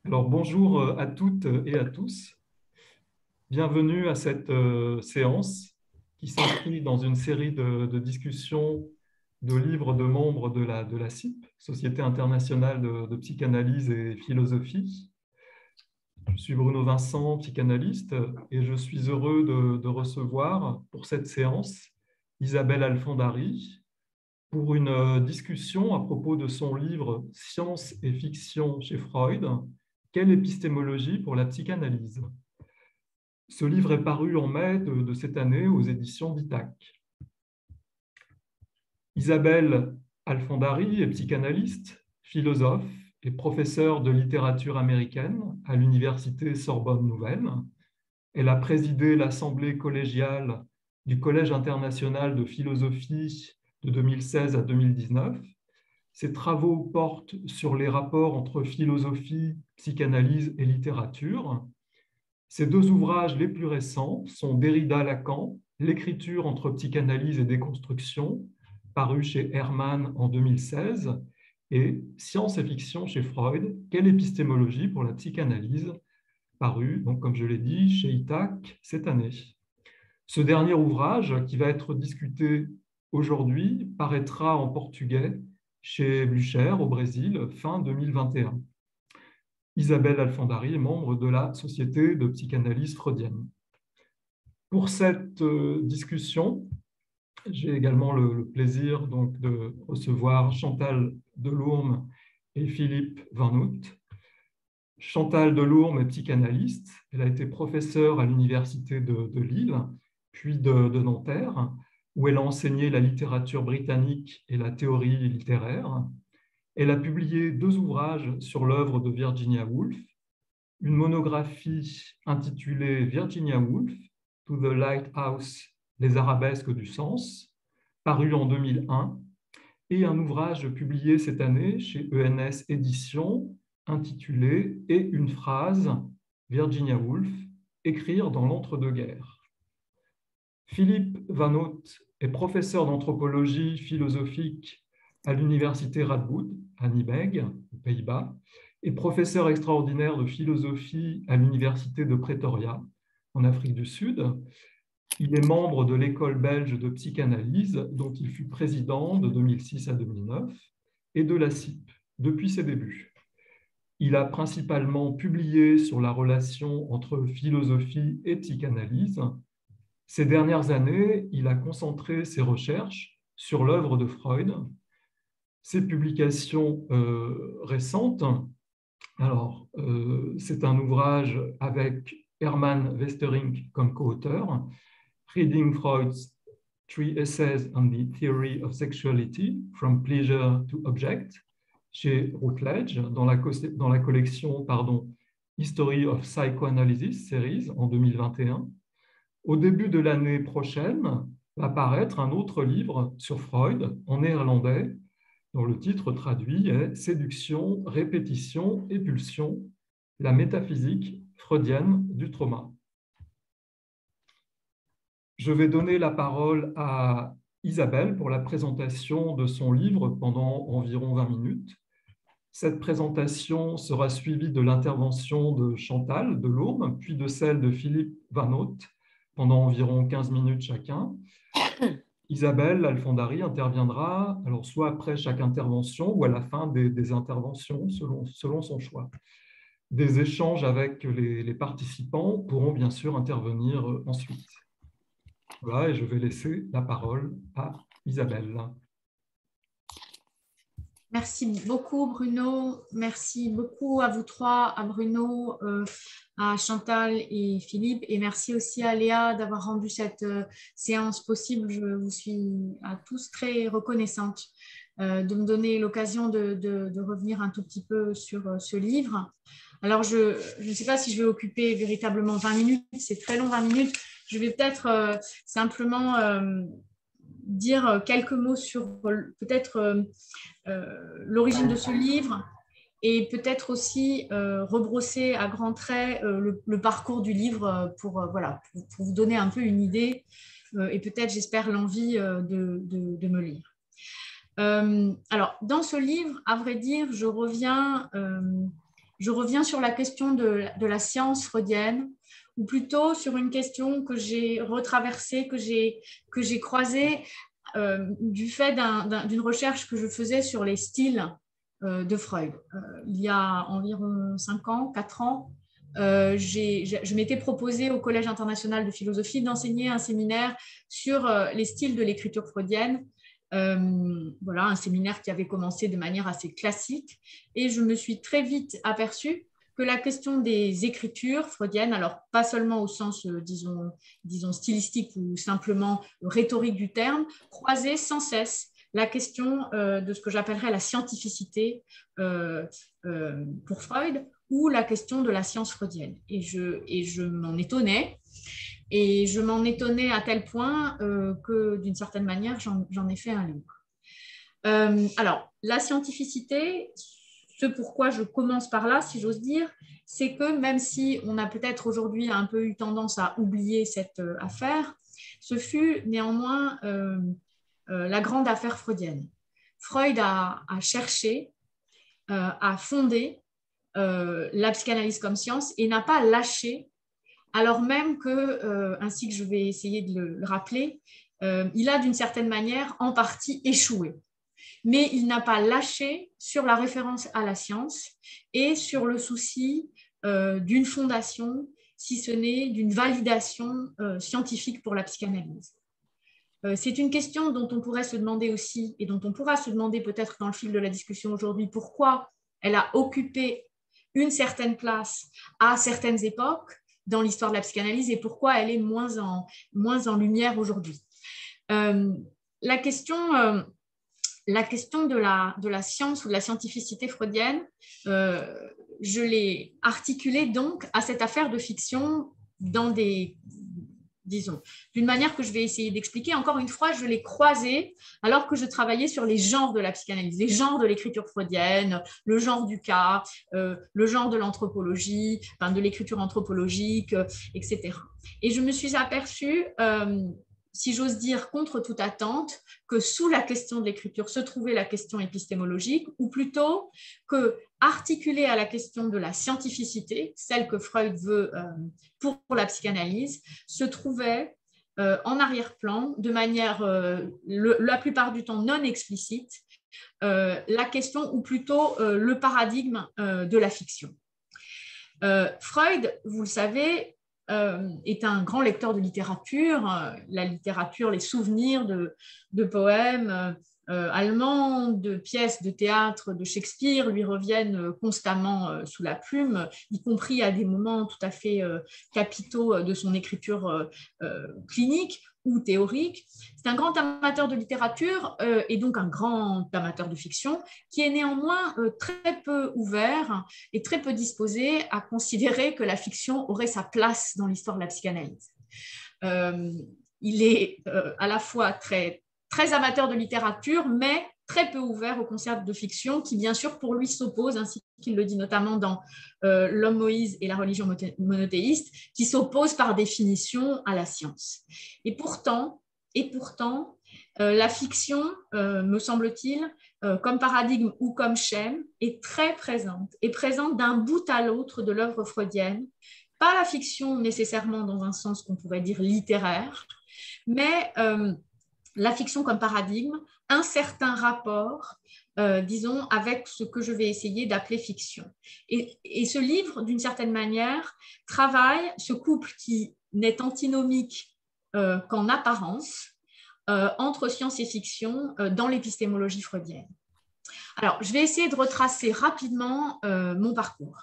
Alors bonjour à toutes et à tous. Bienvenue à cette séance qui s'inscrit dans une série de discussions de livres de membres de la SIP, Société internationale de psychanalyse et philosophie. Je suis Bruno Vincent, psychanalyste, et je suis heureux de recevoir pour cette séance Isabelle Alfandari pour une discussion à propos de son livre Science et fiction chez Freud, quelle épistémologie pour la psychanalyse? Ce livre est paru en mai de cette année aux éditions d'Ithac. Isabelle Alfandari est psychanalyste, philosophe et professeure de littérature américaine à l'université Sorbonne Nouvelle. Elle a présidé l'assemblée collégiale du Collège international de philosophie de 2016 à 2019. Ses travaux portent sur les rapports entre philosophie, psychanalyse et littérature. Ses deux ouvrages les plus récents sont Derrida-Lacan, L'écriture entre psychanalyse et déconstruction, paru chez Hermann en 2016, et Science et fiction chez Freud, quelle épistémologie pour la psychanalyse, paru, donc, comme je l'ai dit, chez Ithac cette année. Ce dernier ouvrage, qui va être discuté aujourd'hui, paraîtra en portugais chez Blücher au Brésil fin 2021. Isabelle Alfandari est membre de la Société de psychanalyse freudienne. Pour cette discussion, j'ai également le plaisir donc, de recevoir Chantal Delourme et Philippe Van Hout. Chantal Delourme est psychanalyste. Elle a été professeure à l'université de Lille, puis de Nanterre, où elle a enseigné la littérature britannique et la théorie littéraire. Elle a publié deux ouvrages sur l'œuvre de Virginia Woolf, une monographie intitulée Virginia Woolf, To the Lighthouse, les arabesques du sens, paru en 2001, et un ouvrage publié cette année chez ENS Éditions, intitulé Et une phrase, Virginia Woolf, écrire dans l'entre-deux-guerres. Philippe Van Hout est professeur d'anthropologie philosophique à l'université Radboud, à Nijmegen, aux Pays-Bas, et professeur extraordinaire de philosophie à l'université de Pretoria, en Afrique du Sud. Il est membre de l'école belge de psychanalyse, dont il fut président de 2006 à 2009, et de la CIP depuis ses débuts. Il a principalement publié sur la relation entre philosophie et psychanalyse. Ces dernières années, il a concentré ses recherches sur l'œuvre de Freud. Ses publications récentes, c'est un ouvrage avec Hermann Westerink comme co-auteur, Reading Freud's Three Essays on the Theory of Sexuality, From Pleasure to Object, chez Routledge, dans la collection History of Psychoanalysis Series en 2021. Au début de l'année prochaine va paraître un autre livre sur Freud en néerlandais, dont le titre traduit est Séduction, répétition et pulsion, la métaphysique freudienne du trauma. Je vais donner la parole à Isabelle pour la présentation de son livre pendant environ 20 minutes. Cette présentation sera suivie de l'intervention de Chantal Delourme, puis de celle de Philippe Van Hout pendant environ 15 minutes chacun. Isabelle Alfandari interviendra soit après chaque intervention ou à la fin des interventions, selon son choix. Des échanges avec les participants pourront bien sûr intervenir ensuite. Voilà, et je vais laisser la parole à Isabelle. Merci beaucoup Bruno, merci beaucoup à vous trois, à Bruno, à Chantal et Philippe, et merci aussi à Léa d'avoir rendu cette séance possible. Je vous suis à tous très reconnaissante de me donner l'occasion de revenir un tout petit peu sur ce livre. Alors je ne sais pas si je vais occuper véritablement 20 minutes, c'est très long 20 minutes, je vais peut-être simplement dire quelques mots sur peut-être l'origine de ce livre et peut-être aussi rebrosser à grands traits le parcours du livre pour vous donner un peu une idée et peut-être, j'espère, l'envie de me lire. Alors, dans ce livre, à vrai dire, je reviens je reviens sur la question de la science freudienne, ou plutôt sur une question que j'ai retraversée, que j'ai croisée du fait d'une recherche que je faisais sur les styles de Freud. Il y a environ 5 ans, 4 ans, je m'étais proposé au Collège international de philosophie d'enseigner un séminaire sur les styles de l'écriture freudienne. Voilà, un séminaire qui avait commencé de manière assez classique, et je me suis très vite aperçue que la question des écritures freudiennes, alors pas seulement au sens, disons stylistique ou simplement rhétorique du terme, croisait sans cesse la question de ce que j'appellerais la scientificité pour Freud, ou la question de la science freudienne. Et je m'en étonnais. Et je m'en étonnais à tel point que, d'une certaine manière, j'en ai fait un livre. Alors, la scientificité, ce pourquoi je commence par là, si j'ose dire, c'est que même si on a peut-être aujourd'hui un peu eu tendance à oublier cette affaire, ce fut néanmoins la grande affaire freudienne. Freud a cherché à fonder la psychanalyse comme science et n'a pas lâché, alors même que, ainsi que je vais essayer de le rappeler, il a d'une certaine manière en partie échoué. Mais il n'a pas lâché sur la référence à la science et sur le souci d'une fondation, si ce n'est d'une validation scientifique pour la psychanalyse. C'est une question dont on pourrait se demander aussi, et dont on pourra se demander peut-être dans le fil de la discussion aujourd'hui, pourquoi elle a occupé une certaine place à certaines époques dans l'histoire de la psychanalyse et pourquoi elle est moins en lumière aujourd'hui. La question de la science ou de la scientificité freudienne, je l'ai articulée donc à cette affaire de fiction dans disons, d'une manière que je vais essayer d'expliquer. Encore une fois, je l'ai croisée alors que je travaillais sur les genres de la psychanalyse, les genres de l'écriture freudienne, le genre du cas, le genre de l'anthropologie, enfin de l'écriture anthropologique, etc. Et je me suis aperçue, si j'ose dire, contre toute attente, que sous la question de l'écriture se trouvait la question épistémologique, ou plutôt que articulée à la question de la scientificité, celle que Freud veut pour la psychanalyse, se trouvait en arrière-plan, de manière la plupart du temps non explicite, la question, ou plutôt le paradigme de la fiction. Freud, vous le savez, est un grand lecteur de littérature, la littérature, les souvenirs de poèmes allemands, de pièces de théâtre de Shakespeare lui reviennent constamment sous la plume, y compris à des moments tout à fait capitaux de son écriture clinique ou théorique. C'est un grand amateur de littérature et donc un grand amateur de fiction qui est néanmoins très peu ouvert et très peu disposé à considérer que la fiction aurait sa place dans l'histoire de la psychanalyse. Il est à la fois très amateur de littérature, mais très peu ouvert au concept de fiction qui, bien sûr, pour lui s'oppose, ainsi qu'il le dit notamment dans L'homme Moïse et la religion monothéiste, qui s'oppose par définition à la science. Et pourtant, la fiction, me semble-t-il, comme paradigme ou comme schème, est très présente, et présente d'un bout à l'autre de l'œuvre freudienne. Pas la fiction nécessairement dans un sens qu'on pourrait dire littéraire, mais la fiction comme paradigme, un certain rapport, disons, avec ce que je vais essayer d'appeler fiction. Et ce livre, d'une certaine manière, travaille ce couple qui n'est antinomique qu'en apparence entre science et fiction dans l'épistémologie freudienne. Alors, je vais essayer de retracer rapidement mon parcours.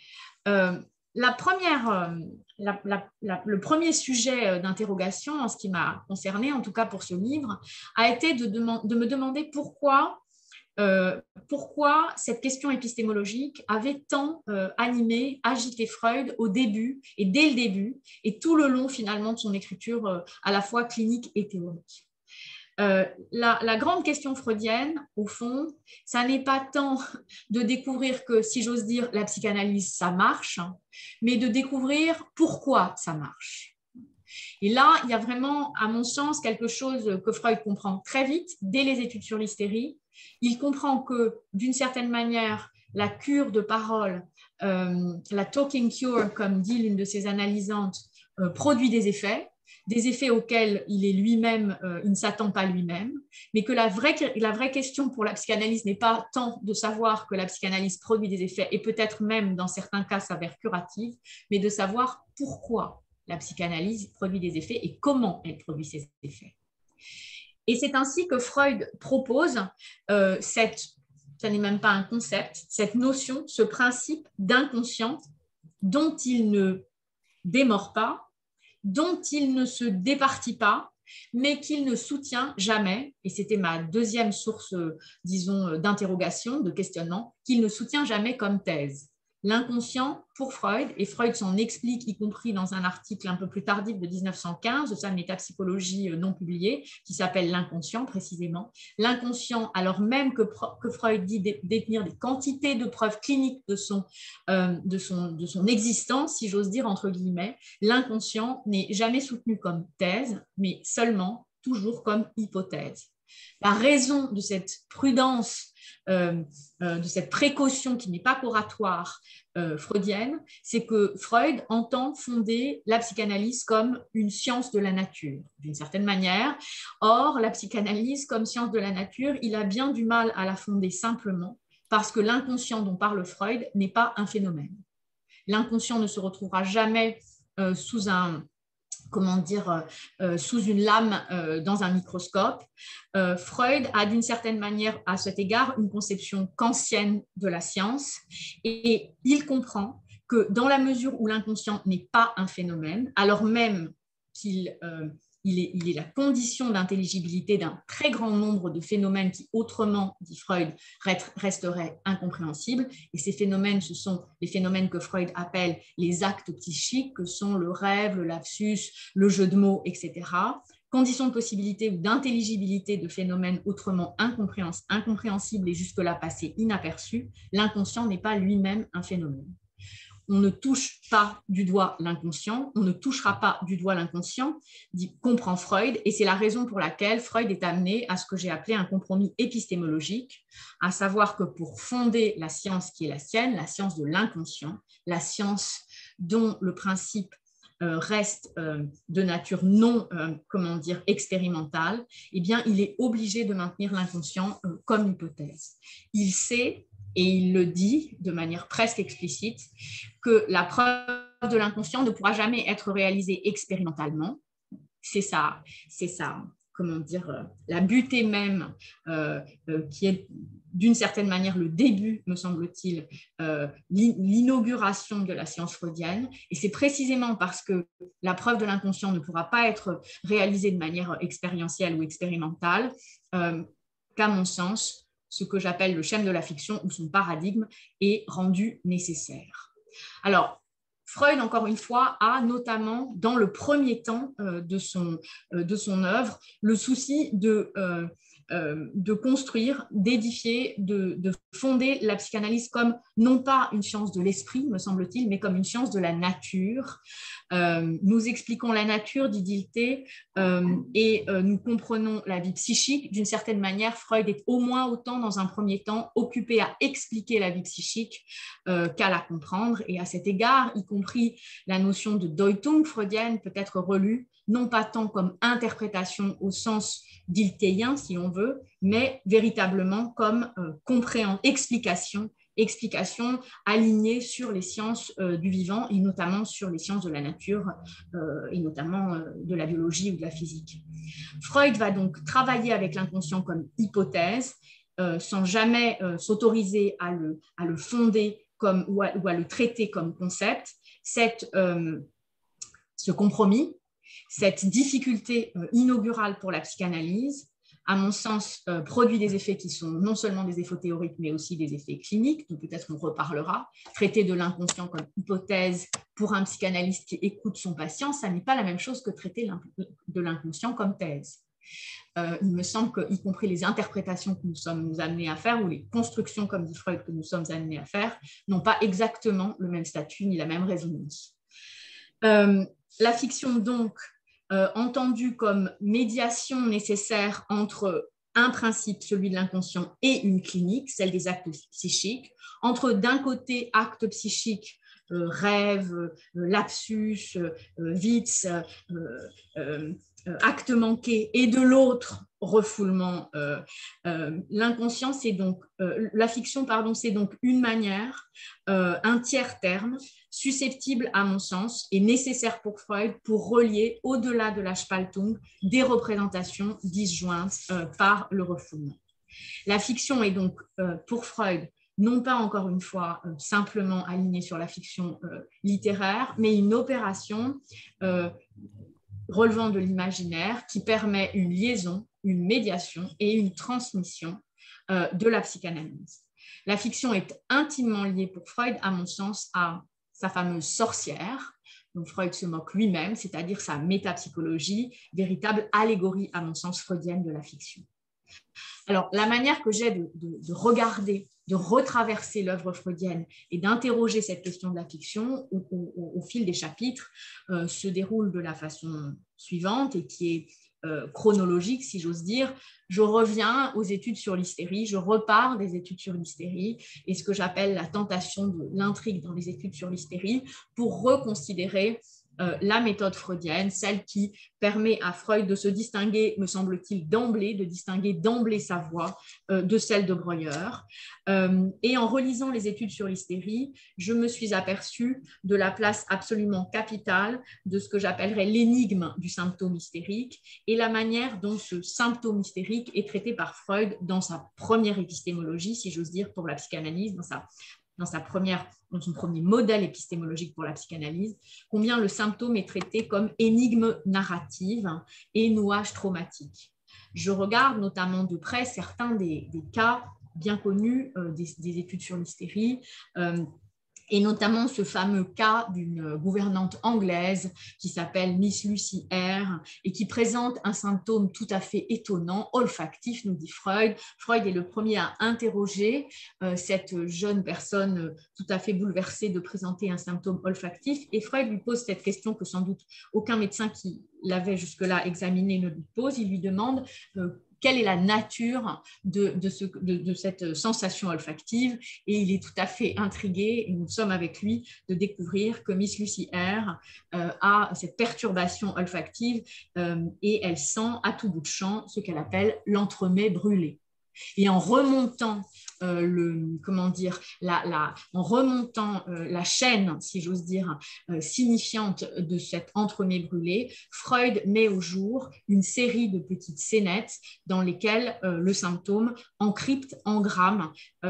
Le premier sujet d'interrogation en ce qui m'a concerné, en tout cas pour ce livre, a été de me demander pourquoi cette question épistémologique avait tant animé, agité Freud au début et dès le début et tout le long finalement de son écriture à la fois clinique et théorique. La grande question freudienne, au fond, ça n'est pas tant de découvrir que, si j'ose dire, la psychanalyse, ça marche, mais de découvrir pourquoi ça marche. Et là, il y a vraiment, à mon sens, quelque chose que Freud comprend très vite, dès les études sur l'hystérie. Il comprend que, d'une certaine manière, la cure de parole, la talking cure, comme dit l'une de ses analysantes, produit des effets auxquels il est lui-même, il ne s'attend pas lui-même, mais que la vraie question pour la psychanalyse n'est pas tant de savoir que la psychanalyse produit des effets, et peut-être même dans certains cas s'avère curative, mais de savoir pourquoi la psychanalyse produit des effets et comment elle produit ces effets. Et c'est ainsi que Freud propose ça n'est même pas un concept, cette notion, ce principe d'inconscient dont il ne démord pas, dont il ne se départit pas, mais qu'il ne soutient jamais, et c'était ma deuxième source, disons, d'interrogation, de questionnement, qu'il ne soutient jamais comme thèse. L'inconscient pour Freud, et Freud s'en explique, y compris dans un article un peu plus tardif de 1915 de sa métapsychologie non publiée, qui s'appelle L'inconscient précisément. L'inconscient, alors même que Freud dit détenir des quantités de preuves cliniques de son existence, si j'ose dire, entre guillemets, l'inconscient n'est jamais soutenu comme thèse, mais seulement, toujours comme hypothèse. La raison de cette prudence, de cette précaution qui n'est pas curatoire freudienne, c'est que Freud entend fonder la psychanalyse comme une science de la nature, d'une certaine manière. Or, la psychanalyse comme science de la nature, il a bien du mal à la fonder simplement parce que l'inconscient dont parle Freud n'est pas un phénomène. L'inconscient ne se retrouvera jamais sous une lame dans un microscope. Freud a d'une certaine manière, à cet égard, une conception kantienne de la science, et il comprend que dans la mesure où l'inconscient n'est pas un phénomène, alors même qu'il est la condition d'intelligibilité d'un très grand nombre de phénomènes qui, autrement, dit Freud, resteraient incompréhensibles. Et ces phénomènes, ce sont les phénomènes que Freud appelle les actes psychiques, que sont le rêve, le lapsus, le jeu de mots, etc. Conditions de possibilité ou d'intelligibilité de phénomènes autrement incompréhensibles et jusque-là passés inaperçus. L'inconscient n'est pas lui-même un phénomène. On ne touche pas du doigt l'inconscient, on ne touchera pas du doigt l'inconscient, comprend Freud, et c'est la raison pour laquelle Freud est amené à ce que j'ai appelé un compromis épistémologique, à savoir que pour fonder la science qui est la sienne, la science de l'inconscient, la science dont le principe reste de nature non, expérimentale, eh bien, il est obligé de maintenir l'inconscient comme hypothèse. Il sait, et il le dit de manière presque explicite, que la preuve de l'inconscient ne pourra jamais être réalisée expérimentalement. C'est ça, la butée même qui est d'une certaine manière le début, me semble-t-il, l'inauguration de la science freudienne. Et c'est précisément parce que la preuve de l'inconscient ne pourra pas être réalisée de manière expérientielle ou expérimentale qu'à mon sens, ce que j'appelle le schème de la fiction ou son paradigme est rendu nécessaire. Alors, Freud, encore une fois, a notamment, dans le premier temps de son œuvre, le souci de construire, d'édifier, de fonder la psychanalyse comme non pas une science de l'esprit, me semble-t-il, mais comme une science de la nature. Nous expliquons la nature, dit Dilthey, et nous comprenons la vie psychique. D'une certaine manière, Freud est au moins autant, dans un premier temps, occupé à expliquer la vie psychique qu'à la comprendre. Et à cet égard, y compris la notion de Deutung freudienne peut être relue, non pas tant comme interprétation au sens dilthéien, si on veut, mais véritablement comme explication alignée sur les sciences du vivant et notamment sur les sciences de la nature et notamment de la biologie ou de la physique. Freud va donc travailler avec l'inconscient comme hypothèse sans jamais s'autoriser à le fonder ou à le traiter comme concept. Ce compromis, cette difficulté inaugurale pour la psychanalyse, à mon sens, produit des effets qui sont non seulement des effets théoriques, mais aussi des effets cliniques, dont peut-être on reparlera. Traiter de l'inconscient comme hypothèse pour un psychanalyste qui écoute son patient, ça n'est pas la même chose que traiter de l'inconscient comme thèse. Il me semble qu'y compris les interprétations que nous sommes amenés à faire, ou les constructions, comme dit Freud, que nous sommes amenés à faire, n'ont pas exactement le même statut ni la même résonance. La fiction, donc, entendue comme médiation nécessaire entre un principe, celui de l'inconscient, et une clinique, celle des actes psychiques, entre d'un côté actes psychiques, rêve, lapsus, vitz, acte manqué, et de l'autre refoulement. L'inconscient, c'est donc la fiction, pardon, c'est donc une manière, un tiers terme susceptible, à mon sens, et nécessaire pour Freud pour relier au-delà de la Spaltung des représentations disjointes par le refoulement. La fiction est donc pour Freud non pas encore une fois simplement alignée sur la fiction littéraire, mais une opération relevant de l'imaginaire qui permet une liaison, une médiation et une transmission de la psychanalyse. La fiction est intimement liée pour Freud, à mon sens, à sa fameuse sorcière, dont Freud se moque lui-même, c'est-à-dire sa métapsychologie, véritable allégorie, à mon sens, freudienne de la fiction. Alors, la manière que j'ai de regarder, de retraverser l'œuvre freudienne et d'interroger cette question de la fiction au fil des chapitres se déroule de la façon suivante et qui est chronologique, si j'ose dire. Je reviens aux études sur l'hystérie, je repars des études sur l'hystérie et ce que j'appelle la tentation de l'intrigue dans les études sur l'hystérie pour reconsidérer la méthode freudienne, celle qui permet à Freud de se distinguer, me semble-t-il, de distinguer d'emblée sa voix de celle de Breuer. Et en relisant les études sur l'hystérie, je me suis aperçue de la place absolument capitale de ce que j'appellerais l'énigme du symptôme hystérique et la manière dont ce symptôme hystérique est traité par Freud dans sa première épistémologie, si j'ose dire, pour la psychanalyse, dans son premier modèle épistémologique pour la psychanalyse, combien le symptôme est traité comme énigme narrative et nouage traumatique. Je regarde notamment de près certains des cas bien connus des études sur l'hystérie, et notamment ce fameux cas d'une gouvernante anglaise qui s'appelle Miss Lucy Eyre et qui présente un symptôme tout à fait étonnant, olfactif, nous dit Freud. Freud est le premier à interroger cette jeune personne tout à fait bouleversée de présenter un symptôme olfactif et Freud lui pose cette question que sans doute aucun médecin qui l'avait jusque-là examiné ne lui pose. Il lui demande quelle est la nature de cette sensation olfactive et il est tout à fait intrigué, et nous sommes avec lui, de découvrir que Miss Lucy Eyre a cette perturbation olfactive et elle sent à tout bout de champ ce qu'elle appelle l'entremets brûlé. Et en remontant la chaîne, si j'ose dire, signifiante de cet entremets brûlé, Freud met au jour une série de petites scénettes dans lesquelles le symptôme encrypte, engramme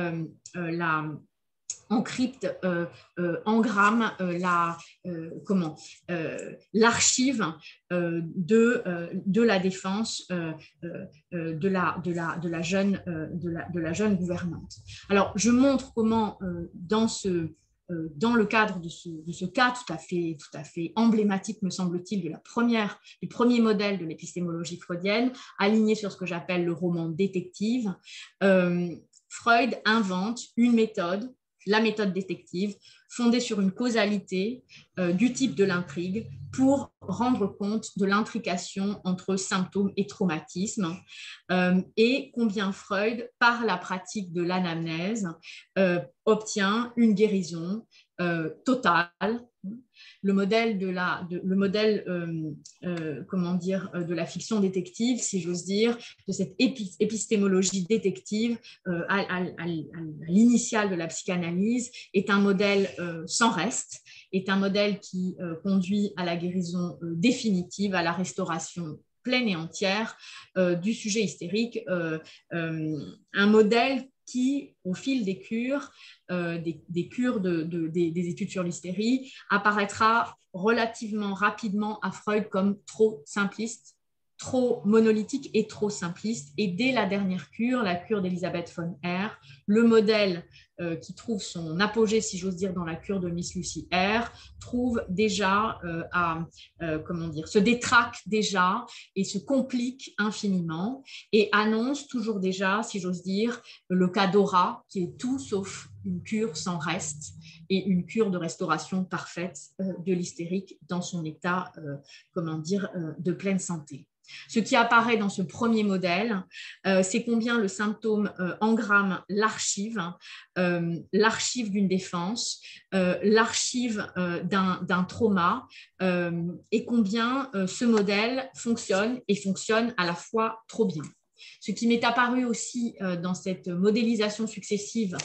l'archive de la défense de la jeune gouvernante. Alors, je montre comment dans le cadre de ce cas tout à fait emblématique, me semble-t-il, du premier modèle de l'épistémologie freudienne, aligné sur ce que j'appelle le roman détective, Freud invente une méthode, la méthode détective, fondée sur une causalité du type de l'intrigue pour rendre compte de l'intrication entre symptômes et traumatisme et combien Freud, par la pratique de l'anamnèse, obtient une guérison totale. Le modèle de la fiction détective, si j'ose dire, de cette épistémologie détective à l'initiale de la psychanalyse, est un modèle sans reste, est un modèle qui conduit à la guérison définitive, à la restauration pleine et entière du sujet hystérique, un modèle qui, au fil des cures, des études sur l'hystérie, apparaîtra relativement rapidement à Freud comme trop simpliste, trop monolithique et trop simpliste. Et dès la dernière cure, la cure d'Elisabeth von Eyre, le modèle qui trouve son apogée, si j'ose dire, dans la cure de Miss Lucy Eyre, trouve déjà se détraque déjà et se complique infiniment et annonce toujours déjà, si j'ose dire, le cas d'Aura, qui est tout sauf une cure sans reste et une cure de restauration parfaite de l'hystérique dans son état, de pleine santé. Ce qui apparaît dans ce premier modèle, c'est combien le symptôme engramme l'archive, l'archive d'une défense, l'archive d'un trauma, et combien ce modèle fonctionne et fonctionne à la fois trop bien. Ce qui m'est apparu aussi dans cette modélisation successive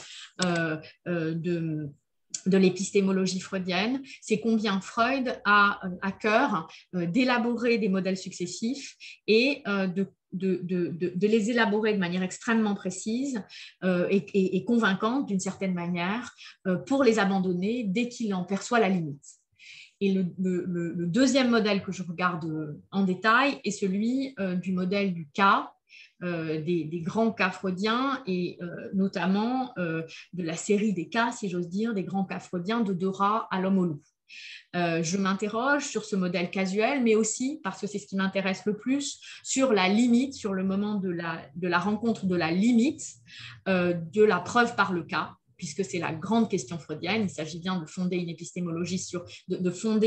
de l'épistémologie freudienne, c'est combien Freud a à cœur d'élaborer des modèles successifs et de les élaborer de manière extrêmement précise et convaincante d'une certaine manière pour les abandonner dès qu'il en perçoit la limite. Et le deuxième modèle que je regarde en détail est celui du modèle du cas, des grands cas freudiens et notamment de la série des cas, si j'ose dire, des grands cas freudiens de Dora à l'homme au loup. Je m'interroge sur ce modèle casuel, mais aussi, parce que c'est ce qui m'intéresse le plus, sur la limite, sur le moment de la rencontre de la limite de la preuve par le cas, puisque c'est la grande question freudienne. Il s'agit bien de fonder une épistémologie de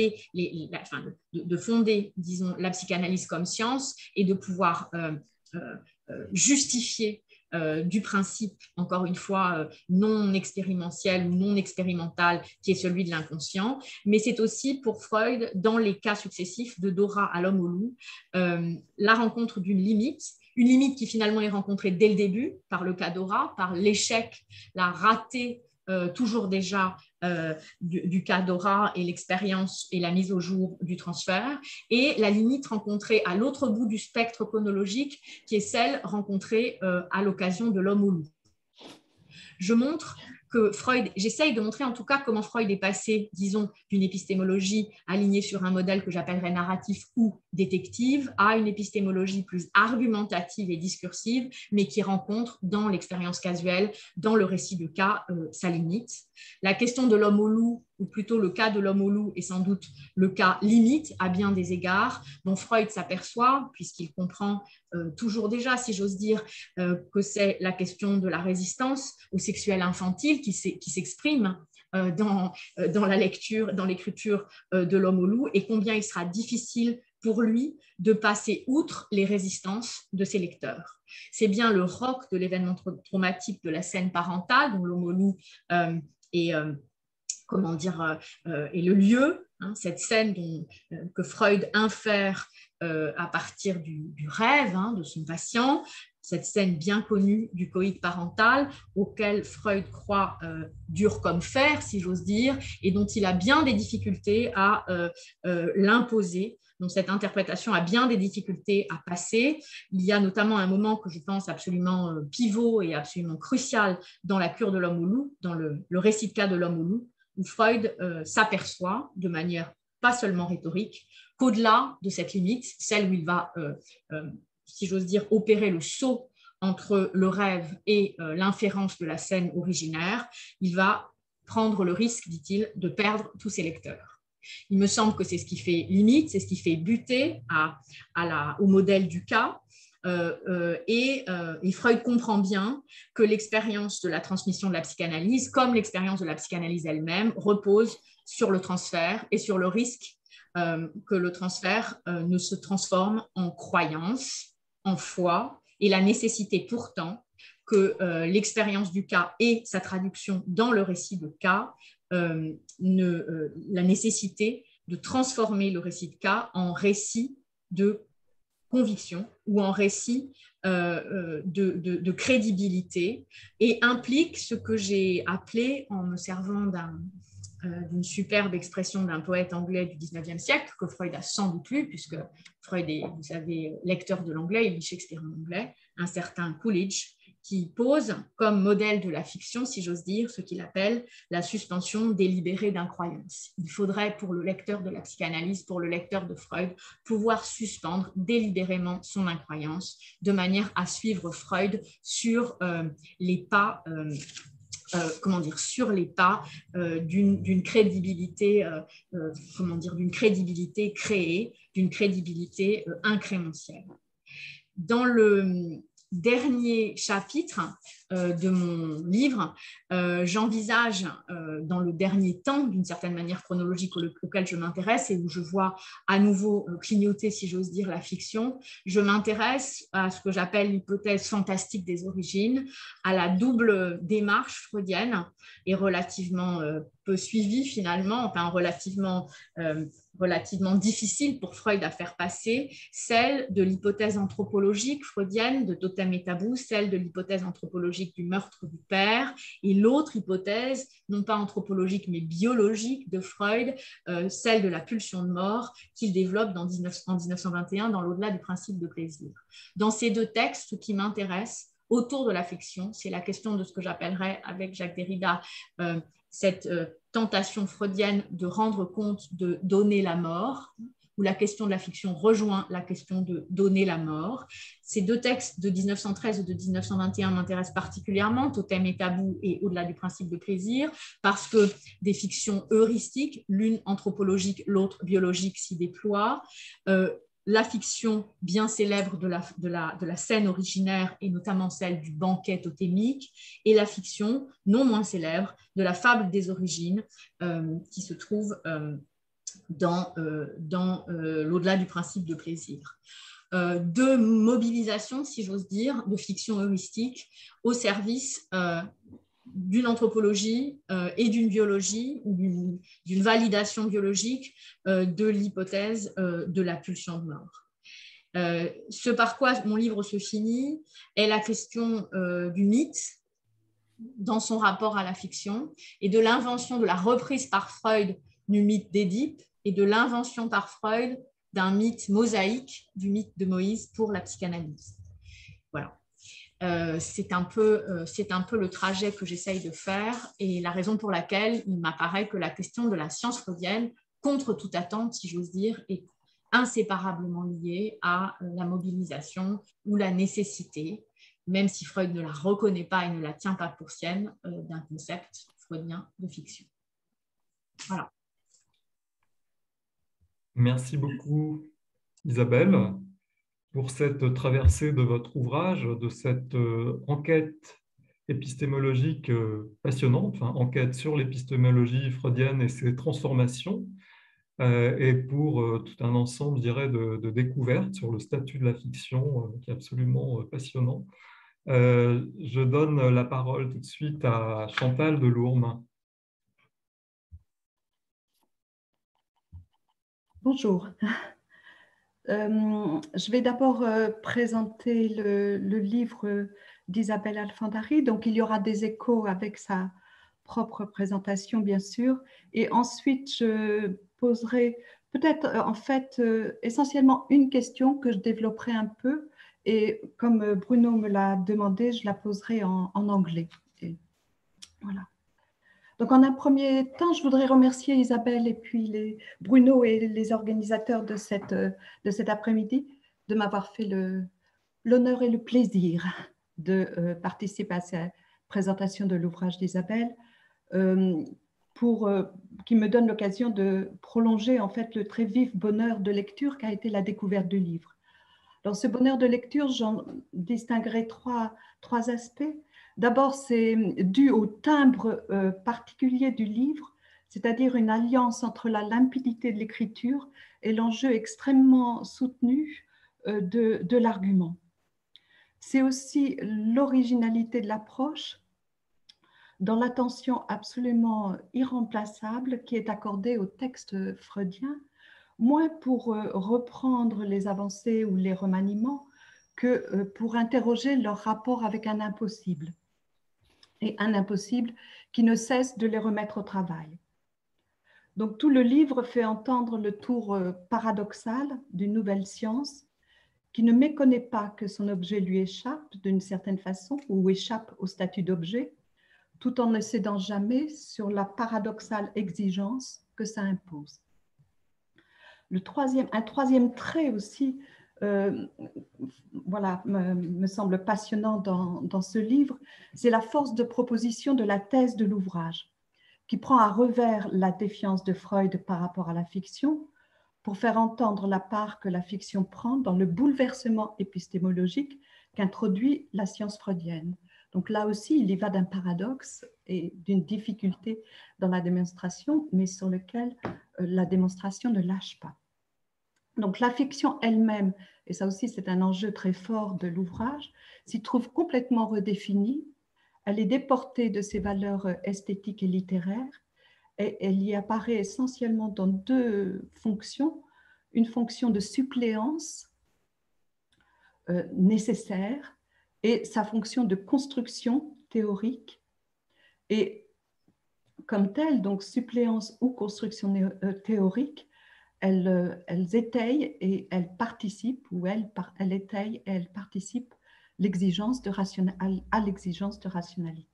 fonder, disons, la psychanalyse comme science et de pouvoir justifier du principe, encore une fois, non expérimentiel ou non expérimental, qui est celui de l'inconscient. Mais c'est aussi pour Freud, dans les cas successifs de Dora à l'homme au loup, la rencontre d'une limite, une limite qui finalement est rencontrée dès le début par le cas Dora, par l'échec, la ratée toujours déjà du cas Dora et l'expérience et la mise au jour du transfert, et la limite rencontrée à l'autre bout du spectre chronologique, qui est celle rencontrée à l'occasion de l'homme au loup. Je montre que Freud, j'essaye de montrer en tout cas comment Freud est passé, disons, d'une épistémologie alignée sur un modèle que j'appellerais narratif ou détective à une épistémologie plus argumentative et discursive, mais qui rencontre dans l'expérience casuelle, dans le récit de cas, sa limite. La question de l'homme au loup, ou plutôt le cas de l'homme au loup, est sans doute le cas limite à bien des égards, dont Freud s'aperçoit, puisqu'il comprend toujours déjà, si j'ose dire, que c'est la question de la résistance au sexuel infantile qui s'exprime dans la lecture, dans l'écriture de l'homme au loup, et combien il sera difficile pour lui de passer outre les résistances de ses lecteurs. C'est bien le roc de l'événement traumatique de la scène parentale, dont l'homme au loup est le lieu, cette scène que Freud infère à partir du rêve de son patient, cette scène bien connue du coït parental, auquel Freud croit dur comme fer, si j'ose dire, et dont il a bien des difficultés à l'imposer. Donc cette interprétation a bien des difficultés à passer. Il y a notamment un moment que je pense absolument pivot et absolument crucial dans la cure de l'homme au loup, dans le récit de cas de l'homme au loup, où Freud s'aperçoit de manière pas seulement rhétorique qu'au-delà de cette limite, celle où il va, si j'ose dire, opérer le saut entre le rêve et l'inférence de la scène originaire, il va prendre le risque, dit-il, de perdre tous ses lecteurs. Il me semble que c'est ce qui fait limite, c'est ce qui fait buter au modèle du cas. Et Freud comprend bien que l'expérience de la transmission de la psychanalyse, comme l'expérience de la psychanalyse elle-même, repose sur le transfert et sur le risque que le transfert ne se transforme en croyance, en foi, et la nécessité pourtant que l'expérience du cas et sa traduction dans le récit de cas, la nécessité de transformer le récit de cas en récit de conviction ou en récit de crédibilité, et implique ce que j'ai appelé, en me servant d'une superbe expression d'un poète anglais du 19e siècle, que Freud a sans doute lu, puisque Freud est, vous savez, lecteur de l'anglais, il lit Shakespeare en anglais, un certain Coolidge, qui pose comme modèle de la fiction, si j'ose dire, ce qu'il appelle la suspension délibérée d'incroyance. Il faudrait, pour le lecteur de la psychanalyse, pour le lecteur de Freud, pouvoir suspendre délibérément son incroyance, de manière à suivre Freud sur les pas sur les pas d'une crédibilité, d'une crédibilité créée, d'une crédibilité incrémentielle. Dans dernier chapitre de mon livre, j'envisage dans le dernier temps, d'une certaine manière chronologique auquel je m'intéresse et où je vois à nouveau clignoter, si j'ose dire, la fiction, je m'intéresse à ce que j'appelle l'hypothèse fantastique des origines, à la double démarche freudienne et relativement peu suivie finalement, enfin relativement difficile pour Freud à faire passer, celle de l'hypothèse anthropologique freudienne de totem et tabou, celle de l'hypothèse anthropologique du meurtre du père, et l'autre hypothèse, non pas anthropologique mais biologique de Freud, celle de la pulsion de mort qu'il développe en 1921 dans l'au-delà du principe de plaisir. Dans ces deux textes, ce qui m'intéresse autour de l'affection, c'est la question de ce que j'appellerais avec Jacques Derrida cette tentation freudienne de rendre compte de donner la mort, où la question de la fiction rejoint la question de donner la mort. Ces deux textes de 1913 et de 1921 m'intéressent particulièrement, Totem et tabou et au-delà du principe de plaisir, parce que des fictions heuristiques, l'une anthropologique, l'autre biologique, s'y déploient. La fiction bien célèbre de la scène originaire et notamment celle du banquet totémique, et la fiction non moins célèbre de la fable des origines qui se trouve dans l'au-delà du principe de plaisir. De mobilisation, si j'ose dire, de fiction heuristique au service d'une anthropologie et d'une biologie, d'une validation biologique de l'hypothèse de la pulsion de mort. Ce par quoi mon livre se finit est la question du mythe dans son rapport à la fiction et de l'invention, de la reprise par Freud du mythe d'Édipe et de l'invention par Freud d'un mythe mosaïque, du mythe de Moïse pour la psychanalyse. Voilà. C'est un peu le trajet que j'essaye de faire et la raison pour laquelle il m'apparaît que la question de la science freudienne, contre toute attente, si j'ose dire, est inséparablement liée à la mobilisation ou la nécessité, même si Freud ne la reconnaît pas et ne la tient pas pour sienne, d'un concept freudien de fiction. Voilà. Merci beaucoup, Isabelle, pour cette traversée de votre ouvrage, de cette enquête épistémologique passionnante, enfin, enquête sur l'épistémologie freudienne et ses transformations, et pour tout un ensemble, je dirais, de découvertes sur le statut de la fiction qui est absolument passionnant. Je donne la parole tout de suite à Chantal Delourme. Bonjour. Je vais d'abord présenter le livre d'Isabelle Alfandari. Donc, il y aura des échos avec sa propre présentation, bien sûr. Et ensuite, je poserai peut-être, en fait, essentiellement une question que je développerai un peu. Et comme Bruno me l'a demandé, je la poserai en anglais. Et voilà. Donc, en un premier temps, je voudrais remercier Isabelle et puis Bruno et les organisateurs de cet après-midi de m'avoir fait l'honneur et le plaisir de participer à cette présentation de l'ouvrage d'Isabelle, qui me donne l'occasion de prolonger en fait le très vif bonheur de lecture qu'a été la découverte du livre. Dans ce bonheur de lecture, j'en distinguerai trois aspects. D'abord, c'est dû au timbre particulier du livre, c'est-à-dire une alliance entre la limpidité de l'écriture et l'enjeu extrêmement soutenu de l'argument. C'est aussi l'originalité de l'approche dans l'attention absolument irremplaçable qui est accordée au texte freudien, moins pour reprendre les avancées ou les remaniements que pour interroger leur rapport avec un impossible. Et un impossible qui ne cesse de les remettre au travail. Donc tout le livre fait entendre le tour paradoxal d'une nouvelle science qui ne méconnaît pas que son objet lui échappe d'une certaine façon ou échappe au statut d'objet, tout en ne cédant jamais sur la paradoxale exigence que ça impose. Un troisième trait aussi me semble passionnant dans ce livre, c'est la force de proposition de la thèse de l'ouvrage, qui prend à revers la défiance de Freud par rapport à la fiction pour faire entendre la part que la fiction prend dans le bouleversement épistémologique qu'introduit la science freudienne. Donc là aussi, il y va d'un paradoxe et d'une difficulté dans la démonstration, mais sur lequel la démonstration ne lâche pas. Donc la fiction elle-même, et ça aussi c'est un enjeu très fort de l'ouvrage, s'y trouve complètement redéfinie. Elle est déportée de ses valeurs esthétiques et littéraires, et elle y apparaît essentiellement dans deux fonctions, une fonction de suppléance nécessaire et sa fonction de construction théorique. Et comme telle, donc suppléance ou construction théorique, elles étayent et elles participent, ou elles étayent et elles participent à l'exigence de rationalité.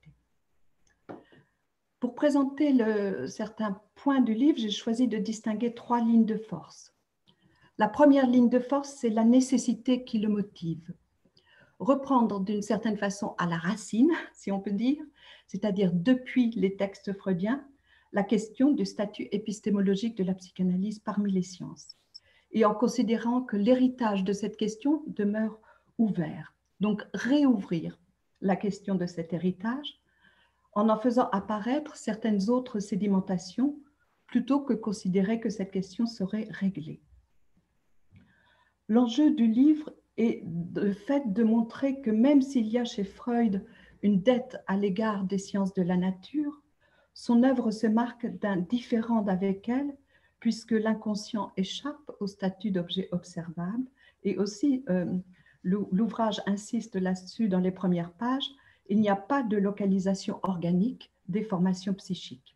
Pour présenter certains points du livre, j'ai choisi de distinguer 3 lignes de force. La première ligne de force, c'est la nécessité qui le motive. Reprendre d'une certaine façon à la racine, si on peut dire, c'est-à-dire depuis les textes freudiens, la question du statut épistémologique de la psychanalyse parmi les sciences, et en considérant que l'héritage de cette question demeure ouvert. Donc réouvrir la question de cet héritage en faisant apparaître certaines autres sédimentations plutôt que considérer que cette question serait réglée. L'enjeu du livre est le fait de montrer que même s'il y a chez Freud une dette à l'égard des sciences de la nature, son œuvre se marque d'un différend d'avec elle, puisque l'inconscient échappe au statut d'objet observable, et aussi l'ouvrage insiste là-dessus dans les premières pages, il n'y a pas de localisation organique des formations psychiques.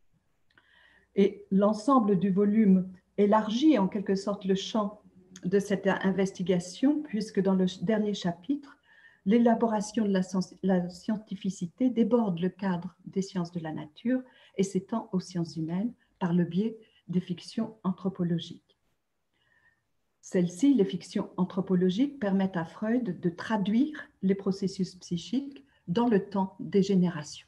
Et l'ensemble du volume élargit en quelque sorte le champ de cette investigation, puisque dans le dernier chapitre, l'élaboration de la scientificité déborde le cadre des sciences de la nature et s'étend aux sciences humaines par le biais des fictions anthropologiques. Celles-ci, les fictions anthropologiques, permettent à Freud de traduire les processus psychiques dans le temps des générations.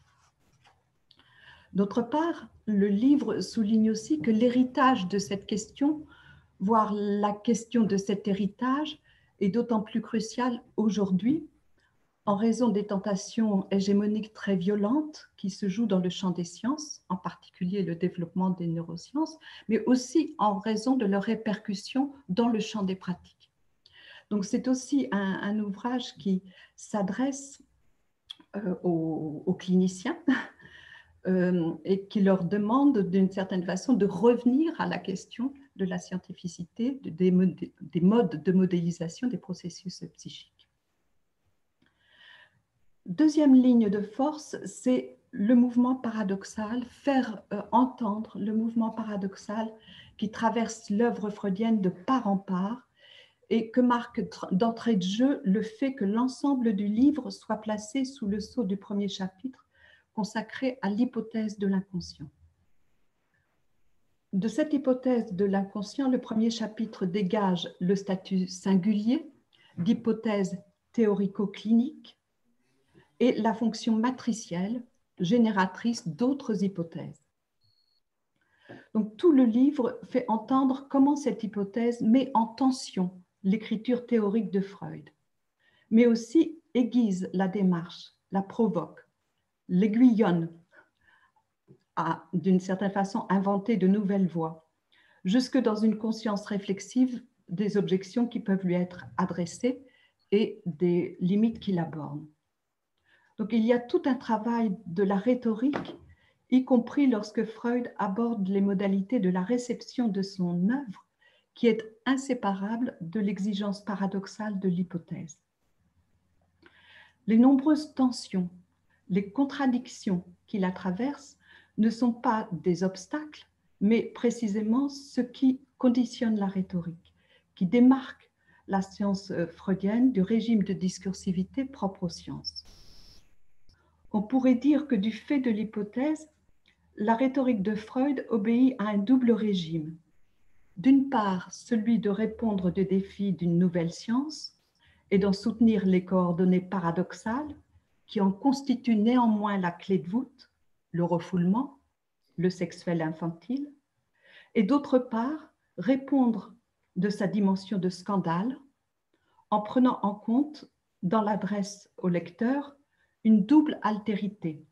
D'autre part, le livre souligne aussi que l'héritage de cette question, voire la question de cet héritage, est d'autant plus crucial aujourd'hui en raison des tentations hégémoniques très violentes qui se jouent dans le champ des sciences, en particulier le développement des neurosciences, mais aussi en raison de leurs répercussions dans le champ des pratiques. Donc c'est aussi un ouvrage qui s'adresse aux cliniciens et qui leur demande d'une certaine façon de revenir à la question de la scientificité, des modes de modélisation des processus psychiques. Deuxième ligne de force, c'est le mouvement paradoxal, faire entendre le mouvement paradoxal qui traverse l'œuvre freudienne de part en part et que marque d'entrée de jeu le fait que l'ensemble du livre soit placé sous le sceau du premier chapitre consacré à l'hypothèse de l'inconscient. De cette hypothèse de l'inconscient, le premier chapitre dégage le statut singulier d'hypothèse théorico-clinique et la fonction matricielle génératrice d'autres hypothèses. Donc tout le livre fait entendre comment cette hypothèse met en tension l'écriture théorique de Freud, mais aussi aiguise la démarche, la provoque, l'aiguillonne à, d'une certaine façon, inventer de nouvelles voies, jusque dans une conscience réflexive des objections qui peuvent lui être adressées et des limites qu'il aborde. Donc il y a tout un travail de la rhétorique, y compris lorsque Freud aborde les modalités de la réception de son œuvre, qui est inséparable de l'exigence paradoxale de l'hypothèse. Les nombreuses tensions, les contradictions qui la traversent ne sont pas des obstacles, mais précisément ce qui conditionne la rhétorique, qui démarque la science freudienne du régime de discursivité propre aux sciences. On pourrait dire que du fait de l'hypothèse, la rhétorique de Freud obéit à un double régime. D'une part, celui de répondre aux défis d'une nouvelle science et d'en soutenir les coordonnées paradoxales qui en constituent néanmoins la clé de voûte, le refoulement, le sexuel infantile, et d'autre part, répondre de sa dimension de scandale en prenant en compte dans l'adresse au lecteur, une double altérité.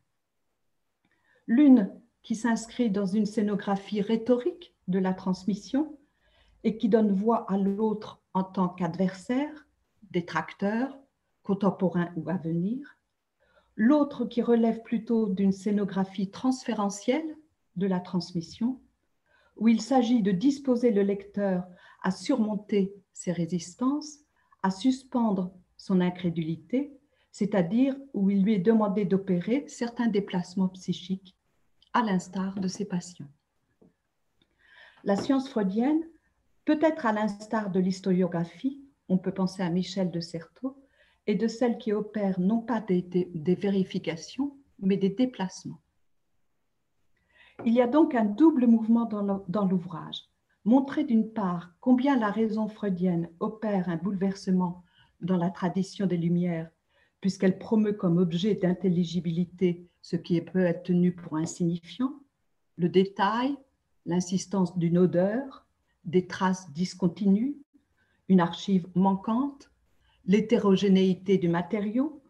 L'une qui s'inscrit dans une scénographie rhétorique de la transmission et qui donne voix à l'autre en tant qu'adversaire, détracteur, contemporain ou à venir. L'autre qui relève plutôt d'une scénographie transférentielle de la transmission, où il s'agit de disposer le lecteur à surmonter ses résistances, à suspendre son incrédulité, c'est-à-dire où il lui est demandé d'opérer certains déplacements psychiques, à l'instar de ses patients. La science freudienne, peut-être à l'instar de l'historiographie, on peut penser à Michel de Certeau, est de celles qui opèrent non pas des vérifications, mais des déplacements. Il y a donc un double mouvement dans l'ouvrage. Montrer d'une part combien la raison freudienne opère un bouleversement dans la tradition des Lumières, puisqu'elle promeut comme objet d'intelligibilité ce qui peut être tenu pour insignifiant, le détail, l'insistance d'une odeur, des traces discontinues, une archive manquante, l'hétérogénéité du matériau.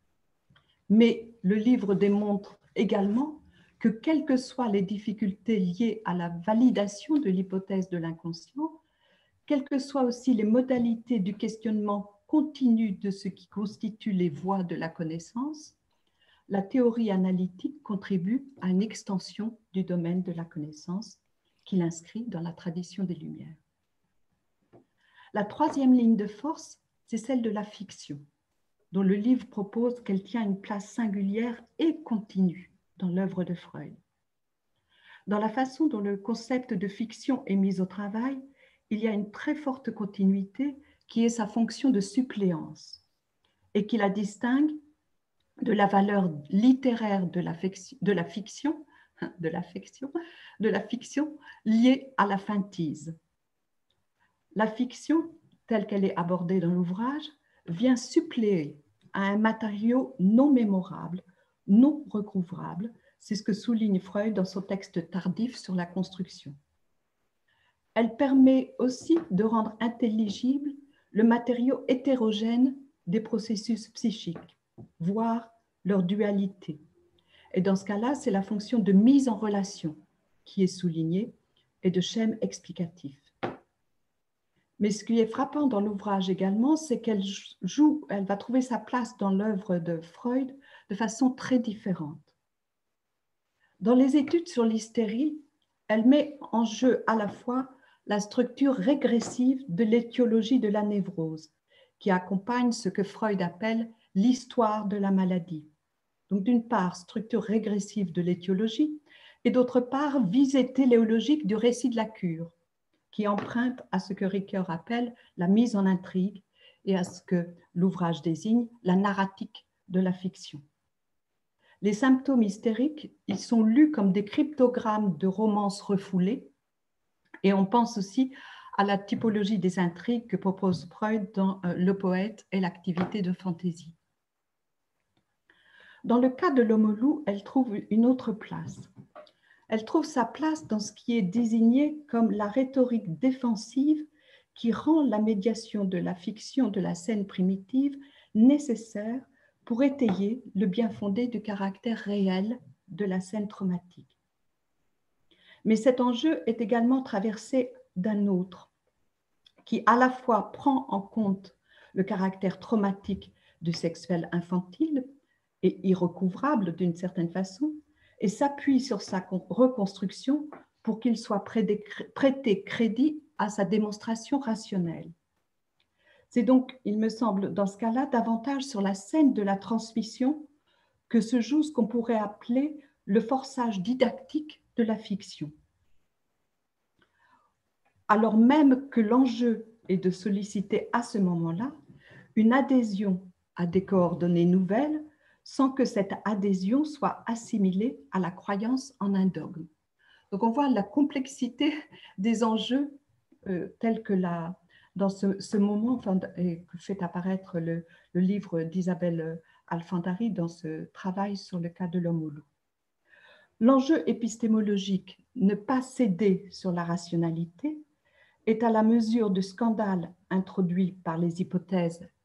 Mais le livre démontre également que quelles que soient les difficultés liées à la validation de l'hypothèse de l'inconscient, quelles que soient aussi les modalités du questionnement continu de ce qui constitue les voies de la connaissance, la théorie analytique contribue à une extension du domaine de la connaissance qu'il inscrit dans la tradition des Lumières. La troisième ligne de force, c'est celle de la fiction, dont le livre propose qu'elle tient une place singulière et continue dans l'œuvre de Freud. Dans la façon dont le concept de fiction est mis au travail, il y a une très forte continuité qui est sa fonction de suppléance et qui la distingue de la valeur littéraire de la fiction liée à la feintise. La fiction, telle qu'elle est abordée dans l'ouvrage, vient suppléer à un matériau non mémorable, non recouvrable. C'est ce que souligne Freud dans son texte tardif sur la construction. Elle permet aussi de rendre intelligible le matériau hétérogène des processus psychiques, voire leur dualité. Et dans ce cas-là, c'est la fonction de mise en relation qui est soulignée et de schème explicatif. Mais ce qui est frappant dans l'ouvrage également, c'est qu'elle va trouver sa place dans l'œuvre de Freud de façon très différente. Dans les études sur l'hystérie, elle met en jeu à la fois la structure régressive de l'étiologie de la névrose, qui accompagne ce que Freud appelle l'histoire de la maladie. Donc d'une part, structure régressive de l'étiologie, et d'autre part, visée téléologique du récit de la cure, qui emprunte à ce que Ricoeur appelle la mise en intrigue et à ce que l'ouvrage désigne la narratique de la fiction. Les symptômes hystériques, ils sont lus comme des cryptogrammes de romances refoulées et on pense aussi à la typologie des intrigues que propose Freud dans Le poète et l'activité de fantaisie. Dans le cas de L'Homme au loup, elle trouve une autre place. Elle trouve sa place dans ce qui est désigné comme la rhétorique défensive qui rend la médiation de la fiction de la scène primitive nécessaire pour étayer le bien fondé du caractère réel de la scène traumatique. Mais cet enjeu est également traversé d'un autre, qui à la fois prend en compte le caractère traumatique du sexuel infantile et irrecouvrable d'une certaine façon, et s'appuie sur sa reconstruction pour qu'il soit prêté crédit à sa démonstration rationnelle. C'est donc, il me semble, dans ce cas-là, davantage sur la scène de la transmission que se joue ce qu'on pourrait appeler le forçage didactique de la fiction. Alors même que l'enjeu est de solliciter à ce moment-là une adhésion à des coordonnées nouvelles sans que cette adhésion soit assimilée à la croyance en un dogme. Donc on voit la complexité des enjeux tels que dans ce moment enfin, que fait apparaître le livre d'Isabelle Alfandari dans ce travail sur le cas de L'Homme au loup. L'enjeu épistémologique, ne pas céder sur la rationalité, est à la mesure du scandale introduit par les hypothèses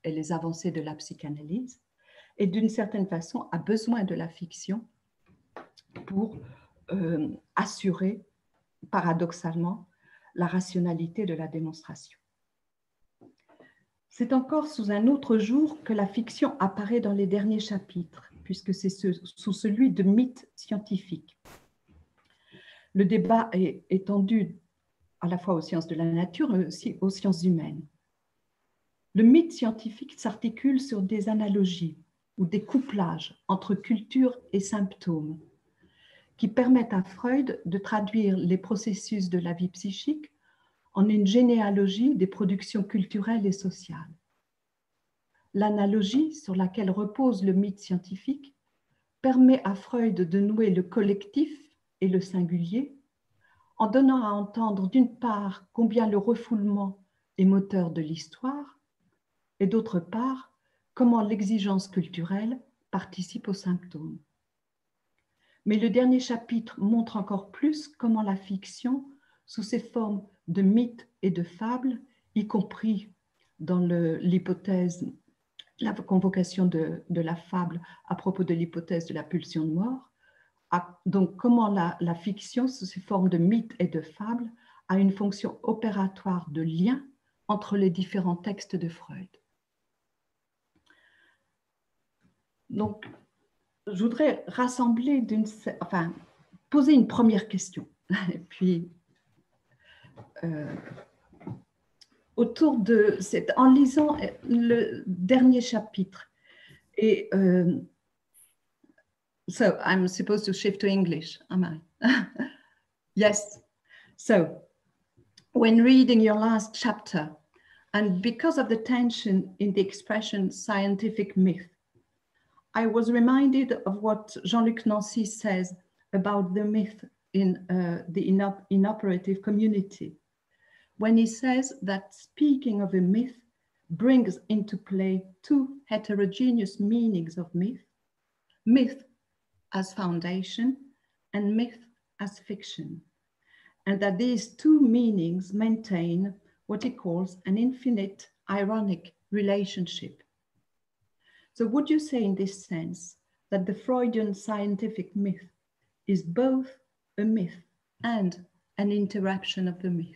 et les avancées de la psychanalyse, et d'une certaine façon a besoin de la fiction pour assurer, paradoxalement, la rationalité de la démonstration. C'est encore sous un autre jour que la fiction apparaît dans les derniers chapitres, puisque c'est sous celui de mythes scientifiques. Le débat est étendu à la fois aux sciences de la nature, mais aussi aux sciences humaines. Le mythe scientifique s'articule sur des analogies ou des couplages entre culture et symptômes qui permettent à Freud de traduire les processus de la vie psychique en une généalogie des productions culturelles et sociales. L'analogie sur laquelle repose le mythe scientifique permet à Freud de nouer le collectif et le singulier en donnant à entendre d'une part combien le refoulement est moteur de l'histoire et d'autre part comment l'exigence culturelle participe aux symptômes. Mais le dernier chapitre montre encore plus comment la fiction, sous ses formes de mythes et de fables, y compris dans l'hypothèse, la convocation de la fable à propos de l'hypothèse de la pulsion de mort, donc comment la fiction, sous ses formes de mythes et de fables, a une fonction opératoire de lien entre les différents textes de Freud. Donc, je voudrais rassembler poser une première question, et puis autour de en lisant le dernier chapitre, et so I'm supposed to shift to English, am I? Yes. So, when reading your last chapter, and because of the tension in the expression scientific myth, I was reminded of what Jean-Luc Nancy says about the myth in the inoperative community, when he says that speaking of a myth brings into play two heterogeneous meanings of myth, myth as foundation and myth as fiction, and that these two meanings maintain what he calls an infinite ironic relationship. So would you say in this sense that the Freudian scientific myth is both a myth and an interruption of the myth?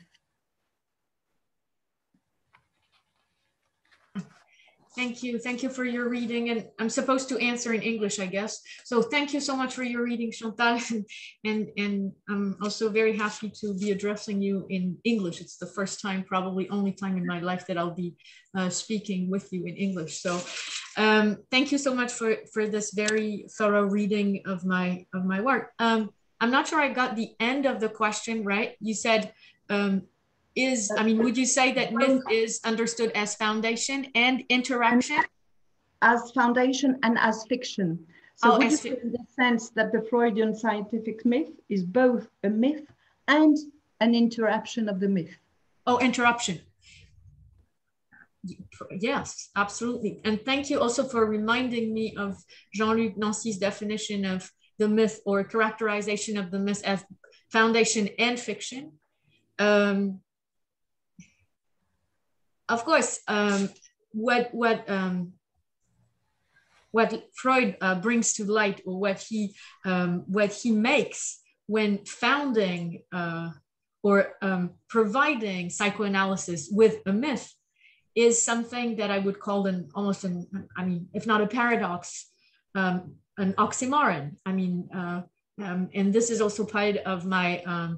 Thank you. Thank you for your reading. And I'm supposed to answer in English, I guess. So thank you so much for your reading, Chantal. And I'm also very happy to be addressing you in English. It's the first time, probably only time in my life that I'll be speaking with you in English. So thank you so much for this very thorough reading of my work. I'm not sure I got the end of the question, right? You said, would you say that myth is understood as foundation and interaction? As foundation and as fiction. So would you say in the sense that the Freudian scientific myth is both a myth and an interruption of the myth? Oh, interruption. Yes, absolutely. And thank you also for reminding me of Jean-Luc Nancy's definition of the myth, or characterization of the myth, as foundation and fiction. Of course, what Freud brings to light, or what he makes when founding or providing psychoanalysis with a myth, is something that I would call if not a paradox, an oxymoron. And this is also part of my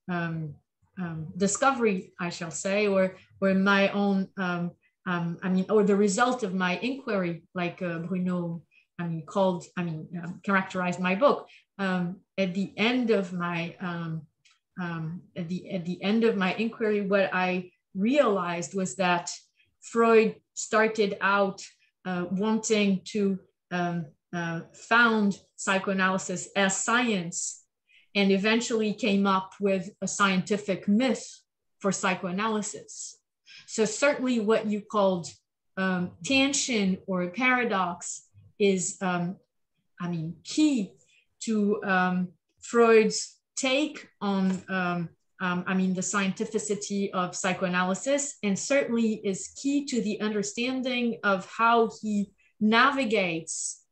discovery, I shall say, or my own, or the result of my inquiry, like Bruno, characterized my book. At the end of my at the end of my inquiry, what I realized was that Freud started out wanting to found psychoanalysis as science, and eventually came up with a scientific myth for psychoanalysis. So certainly what you called tension or paradox is, key to Freud's take on I mean, the scientificity of psychoanalysis, and certainly is key to the understanding of how he navigates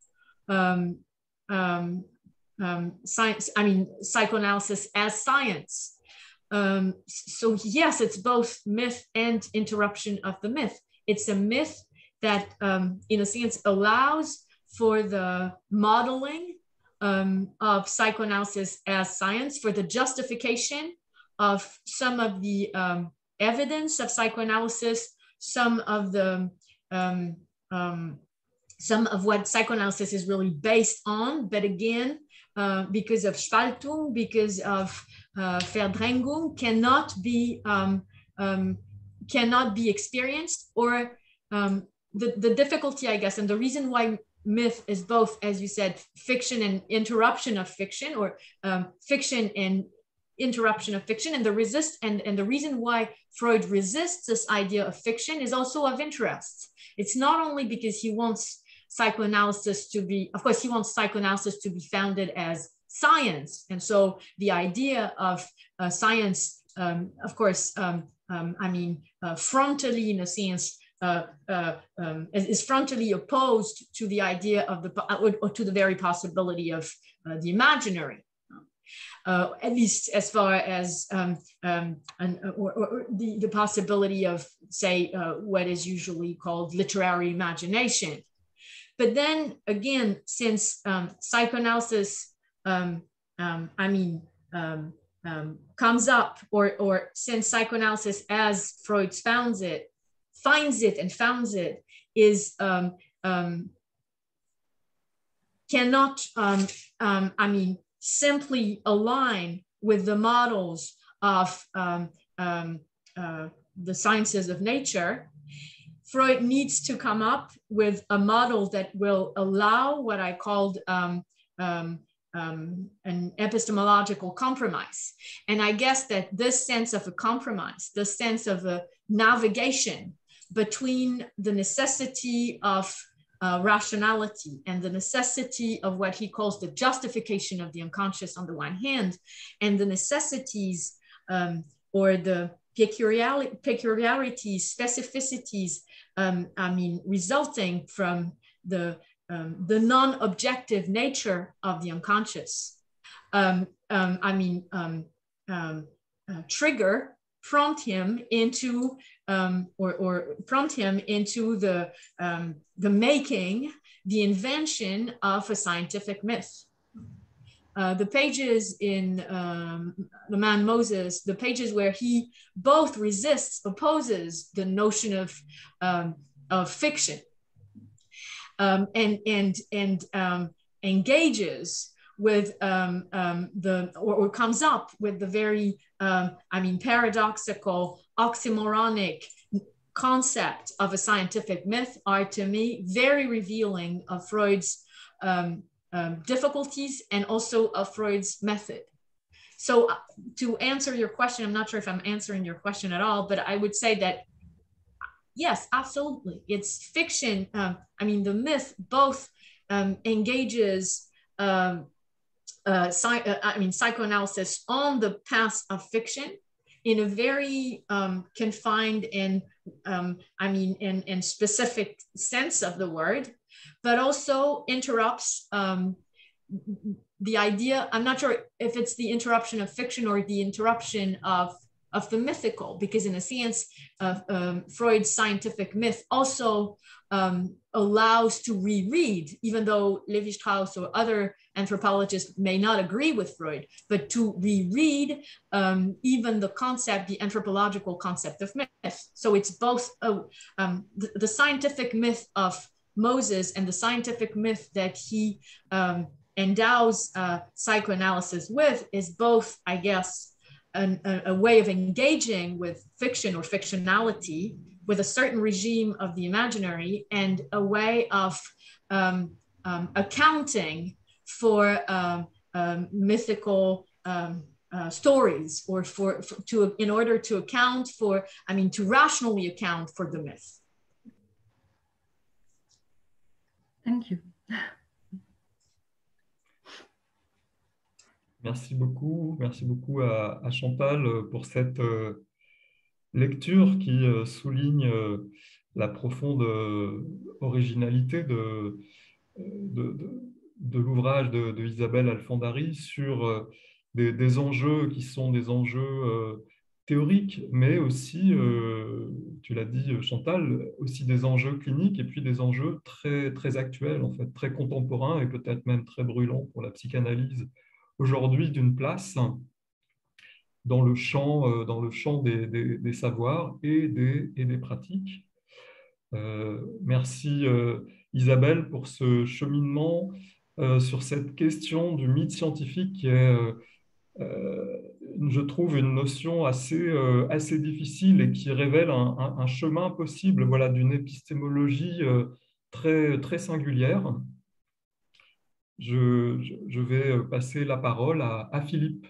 science, I mean, psychoanalysis as science. So yes, it's both myth and interruption of the myth. It's a myth that, in a sense, allows for the modeling of psychoanalysis as science, for the justification of some of the evidence of psychoanalysis, some of what psychoanalysis is really based on. But again, because of Spaltung, because of Verdrängung, cannot be experienced, or the difficulty, I guess, and the reason why myth is both, as you said, fiction and interruption of fiction, or fiction and interruption of fiction, and the reason why Freud resists this idea of fiction is also of interest. It's not only because he wants psychoanalysis to be, of course, he wants psychoanalysis to be founded as science, and so the idea of science, of course, I mean, frontally, in a sense, is frontally opposed to the idea of or to the very possibility of the imaginary. At least as far as the possibility of, say, what is usually called literary imagination. But then again, since psychoanalysis, comes up, or since psychoanalysis, as Freud finds it and founds it, is cannot, simply align with the models of the sciences of nature, Freud needs to come up with a model that will allow what I called an epistemological compromise. And I guess that this sense of a compromise, the sense of a navigation between the necessity of rationality and the necessity of what he calls the justification of the unconscious on the one hand, and the necessities or the peculiarities, specificities, resulting from the non-objective nature of the unconscious, prompt him into the making, the invention of a scientific myth. The pages in The Man Moses, the pages where he both opposes the notion of fiction, and engages with or comes up with the very paradoxical, oxymoronic concept of a scientific myth, are to me very revealing of Freud's difficulties and also of Freud's method. So to answer your question, I'm not sure if I'm answering your question at all, but I would say that yes, absolutely, it's fiction. The myth both engages psychoanalysis on the path of fiction in a very confined and and specific sense of the word, but also interrupts the idea. I'm not sure if it's the interruption of fiction or the interruption of the mythical, because in a sense, Freud's scientific myth also allows to reread, even though Lévi-Strauss or other anthropologists may not agree with Freud, but to reread even the anthropological concept of myth. So it's both the scientific myth of Moses and the scientific myth that he endows psychoanalysis with is both, I guess, a way of engaging with fiction or fictionality, with a certain regime of the imaginary, and a way of accounting for mythical stories, or in order to account for, to rationally account for the myth. Thank you. Merci beaucoup à Chantal pour cette lecture qui souligne la profonde originalité de, de- de l'ouvrage de Isabelle Alfandari sur des enjeux qui sont des enjeux théoriques, mais aussi, tu l'as dit Chantal, aussi des enjeux cliniques et puis des enjeux très actuels, en fait, très contemporains et peut-être même très brûlants pour la psychanalyse aujourd'hui d'une place dans le champ des savoirs et des pratiques. Merci Isabelle pour ce cheminement sur cette question du mythe scientifique qui est, je trouve, une notion assez difficile et qui révèle un chemin possible, voilà, d'une épistémologie très singulière. Je vais passer la parole à Philippe.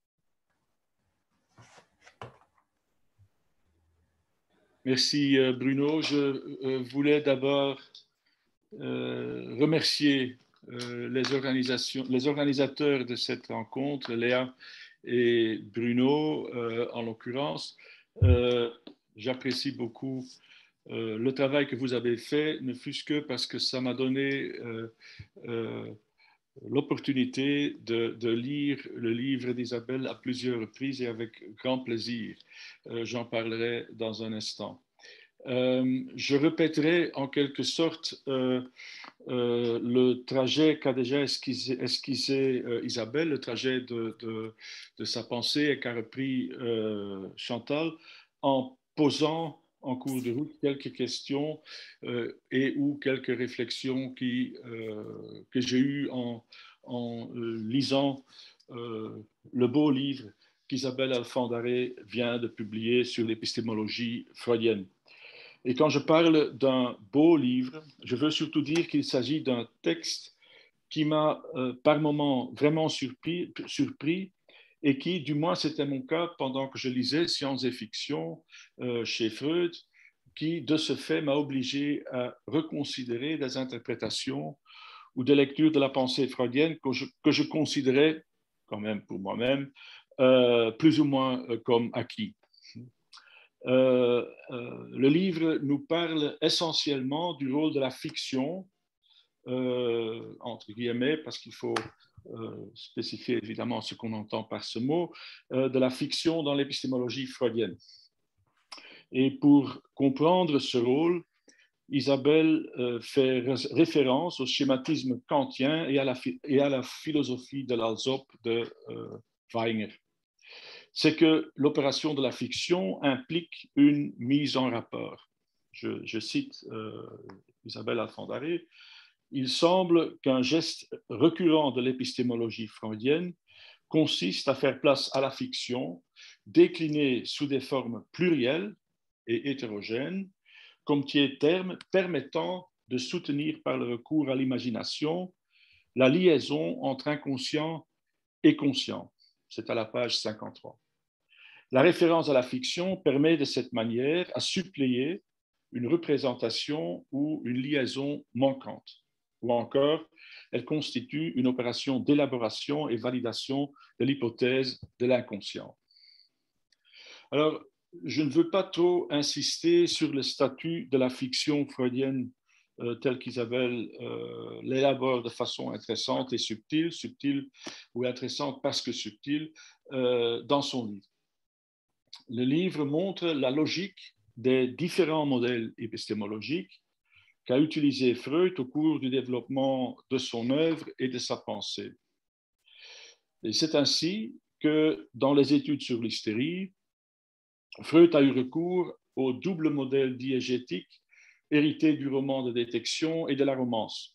Merci Bruno. Je voulais d'abord remercier les organisateurs de cette rencontre, Léa et Bruno en l'occurrence. J'apprécie beaucoup le travail que vous avez fait, ne fût-ce que parce que ça m'a donné l'opportunité de lire le livre d'Isabelle à plusieurs reprises et avec grand plaisir. J'en parlerai dans un instant. Je répéterai en quelque sorte le trajet qu'a déjà esquissé Isabelle, le trajet de sa pensée et qu'a repris Chantal, en posant en cours de route quelques questions et ou quelques réflexions que j'ai eues en lisant le beau livre qu'Isabelle Alfandari vient de publier sur l'épistémologie freudienne. Et quand je parle d'un beau livre, je veux surtout dire qu'il s'agit d'un texte qui m'a par moments vraiment surpris et qui, du moins c'était mon cas pendant que je lisais Sciences et Fiction chez Freud, qui de ce fait m'a obligé à reconsidérer des interprétations ou des lectures de la pensée freudienne que je considérais, quand même pour moi-même, plus ou moins comme acquis. Le livre nous parle essentiellement du rôle de la fiction, entre guillemets, parce qu'il faut spécifier évidemment ce qu'on entend par ce mot, de la fiction dans l'épistémologie freudienne. Et pour comprendre ce rôle, Isabelle fait référence au schématisme kantien et à la philosophie de l'Alsop de Weinger. C'est que l'opération de la fiction implique une mise en rapport. Je cite Isabelle Alfandari, il semble qu'un geste récurrent de l'épistémologie freudienne consiste à faire place à la fiction, déclinée sous des formes plurielles et hétérogènes, comme terme permettant de soutenir par le recours à l'imagination la liaison entre inconscient et conscient. C'est à la page 53. La référence à la fiction permet de cette manière à suppléer une représentation ou une liaison manquante. Ou encore, elle constitue une opération d'élaboration et validation de l'hypothèse de l'inconscient. Alors, je ne veux pas trop insister sur le statut de la fiction freudienne telle qu'Isabelle l'élabore de façon intéressante et subtile ou intéressante parce que subtile dans son livre. Le livre montre la logique des différents modèles épistémologiques qu'a utilisé Freud au cours du développement de son œuvre et de sa pensée. Et c'est ainsi que, dans les études sur l'hystérie, Freud a eu recours au double modèle diégétique hérité du roman de détection et de la romance.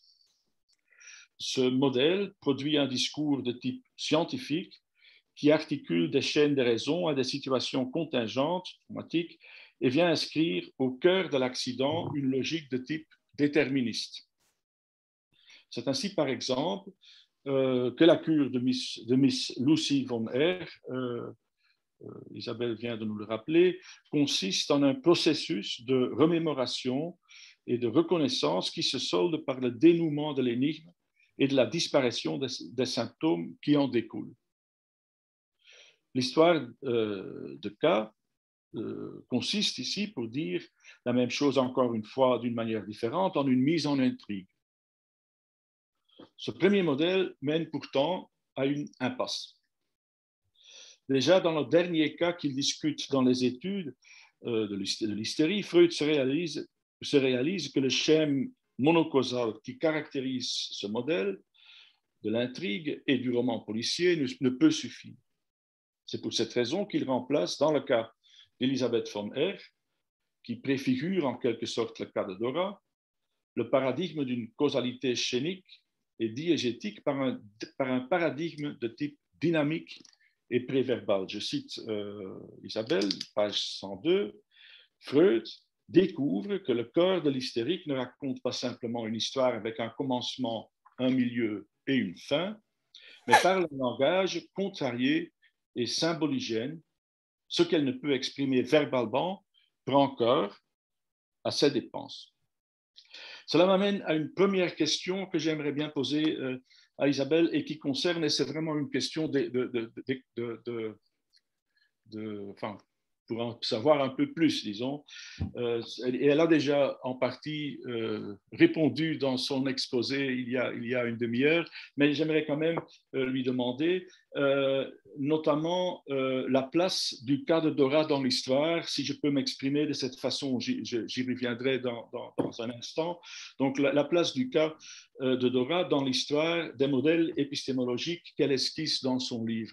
Ce modèle produit un discours de type scientifique qui articule des chaînes de raison à des situations contingentes, traumatiques, et vient inscrire au cœur de l'accident une logique de type déterministe. C'est ainsi, par exemple, que la cure de Miss Lucy von R., Isabelle vient de nous le rappeler, consiste en un processus de remémoration et de reconnaissance qui se solde par le dénouement de l'énigme et de la disparition des symptômes qui en découlent. l'histoire de K consiste ici, pour dire la même chose encore une fois d'une manière différente, en une mise en intrigue. Ce premier modèle mène pourtant à une impasse. Déjà, dans le dernier cas qu'il discute dans les études de l'hystérie, Freud se réalise que le schème monocausal qui caractérise ce modèle de l'intrigue et du roman policier ne peut suffire. C'est pour cette raison qu'il remplace, dans le cas d'Elisabeth von R., qui préfigure en quelque sorte le cas de Dora, le paradigme d'une causalité schénique et diégétique par un paradigme de type dynamique et préverbal. Je cite Isabelle, page 102. Freud découvre que le corps de l'hystérique ne raconte pas simplement une histoire avec un commencement, un milieu et une fin, mais parle un langage contrarié et symboligène. Ce qu'elle ne peut exprimer verbalement prend corps à ses dépenses. Cela m'amène à une première question que j'aimerais bien poser à Isabelle et qui concerne, et c'est vraiment une question pour en savoir un peu plus, disons. Et elle a déjà en partie répondu dans son exposé il y a une demi-heure, mais j'aimerais quand même lui demander notamment la place du cas de Dora dans l'histoire, si je peux m'exprimer de cette façon, j'y reviendrai dans un instant. Donc la place du cas de Dora dans l'histoire des modèles épistémologiques qu'elle esquisse dans son livre.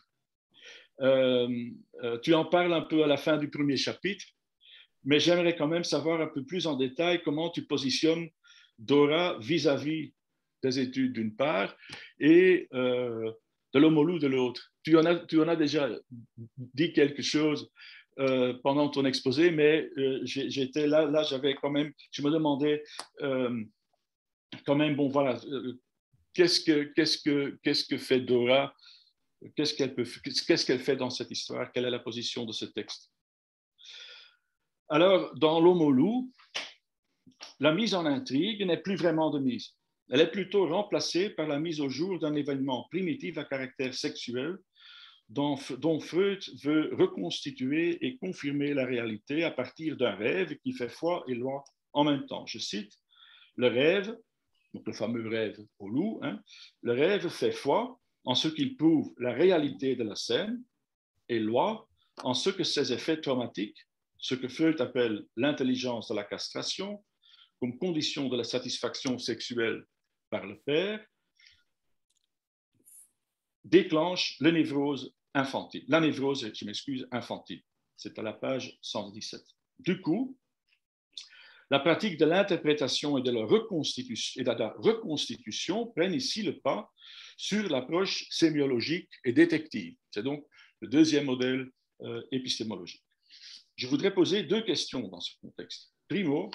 Tu en parles un peu à la fin du premier chapitre, mais j'aimerais quand même savoir un peu plus en détail comment tu positionnes Dora vis-à-vis des études d'une part et de l'homolou de l'autre. Tu en as déjà dit quelque chose pendant ton exposé, mais j'étais là j'avais quand même, je me demandais quand même, bon voilà, qu'est-ce que fait Dora? Qu'est-ce qu'elle fait dans cette histoire? Quelle est la position de ce texte? Alors, dans l'Homo-loup, la mise en intrigue n'est plus vraiment de mise. Elle est plutôt remplacée par la mise au jour d'un événement primitif à caractère sexuel dont Freud veut reconstituer et confirmer la réalité à partir d'un rêve qui fait foi et loi en même temps. Je cite, le rêve, donc le fameux rêve au loup, le rêve fait foi en ce qu'il prouve la réalité de la scène et loi en ce que ses effets traumatiques, ce que Freud appelle l'intelligence de la castration, comme condition de la satisfaction sexuelle par le père, déclenchent la névrose infantile. La névrose, je m'excuse, infantile. C'est à la page 117. Du coup, la pratique de l'interprétation et de la reconstitution prennent ici le pas sur l'approche sémiologique et détective. C'est donc le deuxième modèle épistémologique. Je voudrais poser deux questions dans ce contexte. Primo,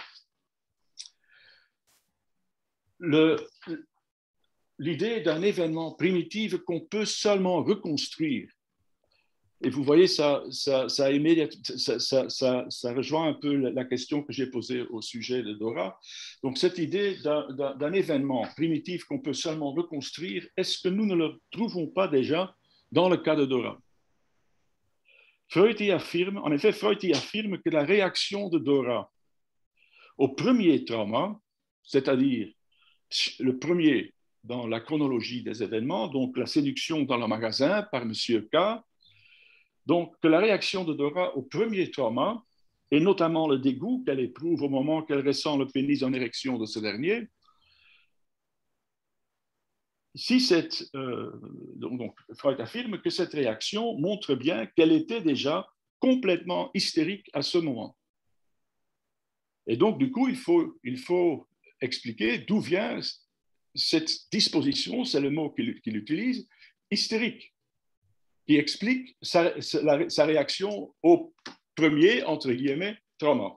l'idée d'un événement primitif qu'on peut seulement reconstruire. Et vous voyez, ça rejoint un peu la question que j'ai posée au sujet de Dora. Donc, cette idée d'un événement primitif qu'on peut seulement reconstruire, est-ce que nous ne le trouvons pas déjà dans le cas de Dora? Freud y affirme que la réaction de Dora au premier trauma, c'est-à-dire le premier dans la chronologie des événements, donc la séduction dans le magasin par M. K, donc que la réaction de Dora au premier trauma, et notamment le dégoût qu'elle éprouve au moment qu'elle ressent le pénis en érection de ce dernier, donc Freud affirme que cette réaction montre bien qu'elle était déjà complètement hystérique à ce moment. Et donc, du coup, il faut expliquer d'où vient cette disposition, c'est le mot qu'il utilise, hystérique, qui explique sa réaction au premier, entre guillemets, trauma.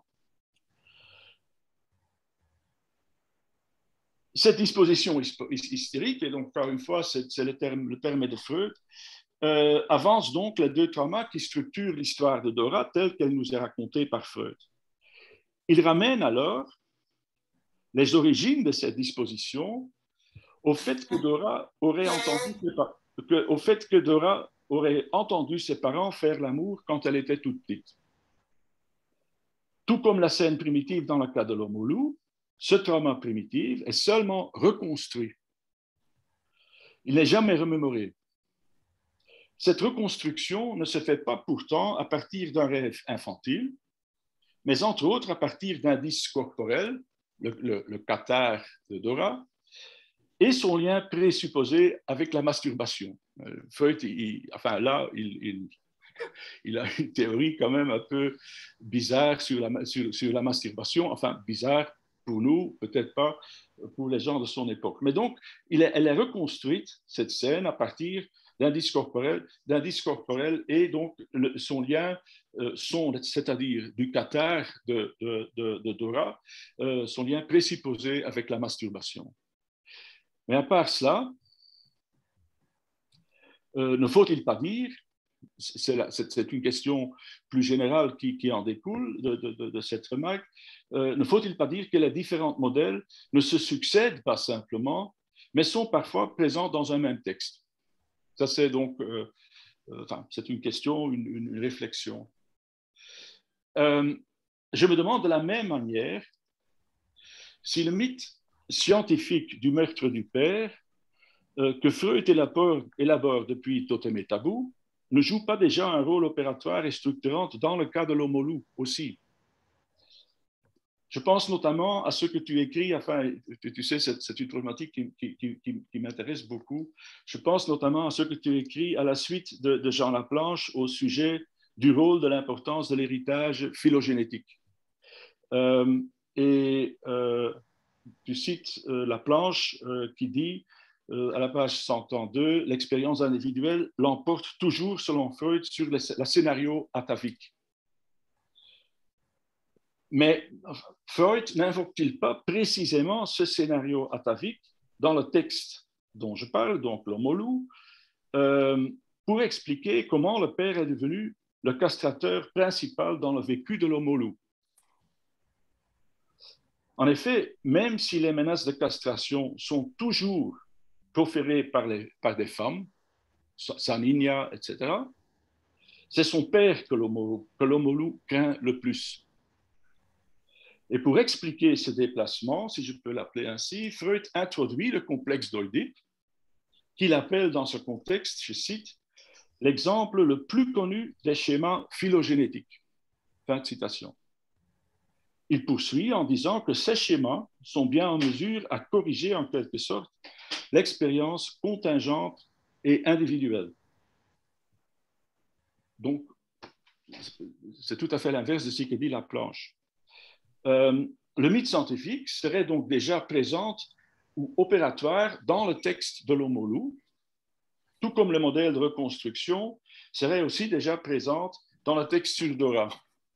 Cette disposition hystérique, et donc encore une fois, c'est le terme de Freud, avance donc les deux traumas qui structurent l'histoire de Dora telle qu'elle nous est racontée par Freud. Il ramène alors les origines de cette disposition au fait que Dora aurait entendu ses parents faire l'amour quand elle était toute petite. Tout comme la scène primitive dans le cas de l'homme au loup, ce trauma primitif est seulement reconstruit. Il n'est jamais remémoré. Cette reconstruction ne se fait pas pourtant à partir d'un rêve infantile, mais entre autres à partir d'indices corporels, le cathare de Dora, et son lien présupposé avec la masturbation. Freud, il a une théorie quand même un peu bizarre sur la masturbation, enfin bizarre pour nous, peut-être pas pour les gens de son époque. Mais donc, elle est reconstruite, cette scène, à partir d'indices corporels et donc son lien, c'est-à-dire du cathare de Dora, son lien présupposé avec la masturbation. Mais à part cela, ne faut-il pas dire, c'est une question plus générale qui en découle de cette remarque, ne faut-il pas dire que les différents modèles ne se succèdent pas simplement, mais sont parfois présents dans un même texte. Ça, c'est donc, c'est une question, une réflexion. Je me demande de la même manière si le mythe scientifique du meurtre du père que Freud élabore depuis Totem et Tabou ne joue pas déjà un rôle opératoire et structurant dans le cas de l'homme au loup aussi. Je pense notamment à ce que tu écris, enfin, tu sais, c'est une problématique qui m'intéresse beaucoup. Je pense notamment à ce que tu écris à la suite de Jean Laplanche au sujet du rôle de l'importance de l'héritage phylogénétique. Tu cites Laplanche qui dit, à la page 102, l'expérience individuelle l'emporte toujours, selon Freud, sur le scénario atavique. Mais Freud n'invoque-t-il pas précisément ce scénario atavique dans le texte dont je parle, donc l'homme au loup, pour expliquer comment le père est devenu le castrateur principal dans le vécu de l'homme au loup? En effet, même si les menaces de castration sont toujours proférées par des femmes, Sanigna, etc., c'est son père que l'homme au loup craint le plus. Et pour expliquer ce déplacement, si je peux l'appeler ainsi, Freud introduit le complexe d'Oedipe, qu'il appelle dans ce contexte, je cite, l'exemple le plus connu des schémas phylogénétiques. Fin de citation. Il poursuit en disant que ces schémas sont bien en mesure à corriger en quelque sorte l'expérience contingente et individuelle. Donc, c'est tout à fait l'inverse de ce que dit Laplanche. Le mythe scientifique serait donc déjà présent ou opératoire dans le texte de l'homme au loup, tout comme le modèle de reconstruction serait aussi déjà présent dans le texte sur Dora.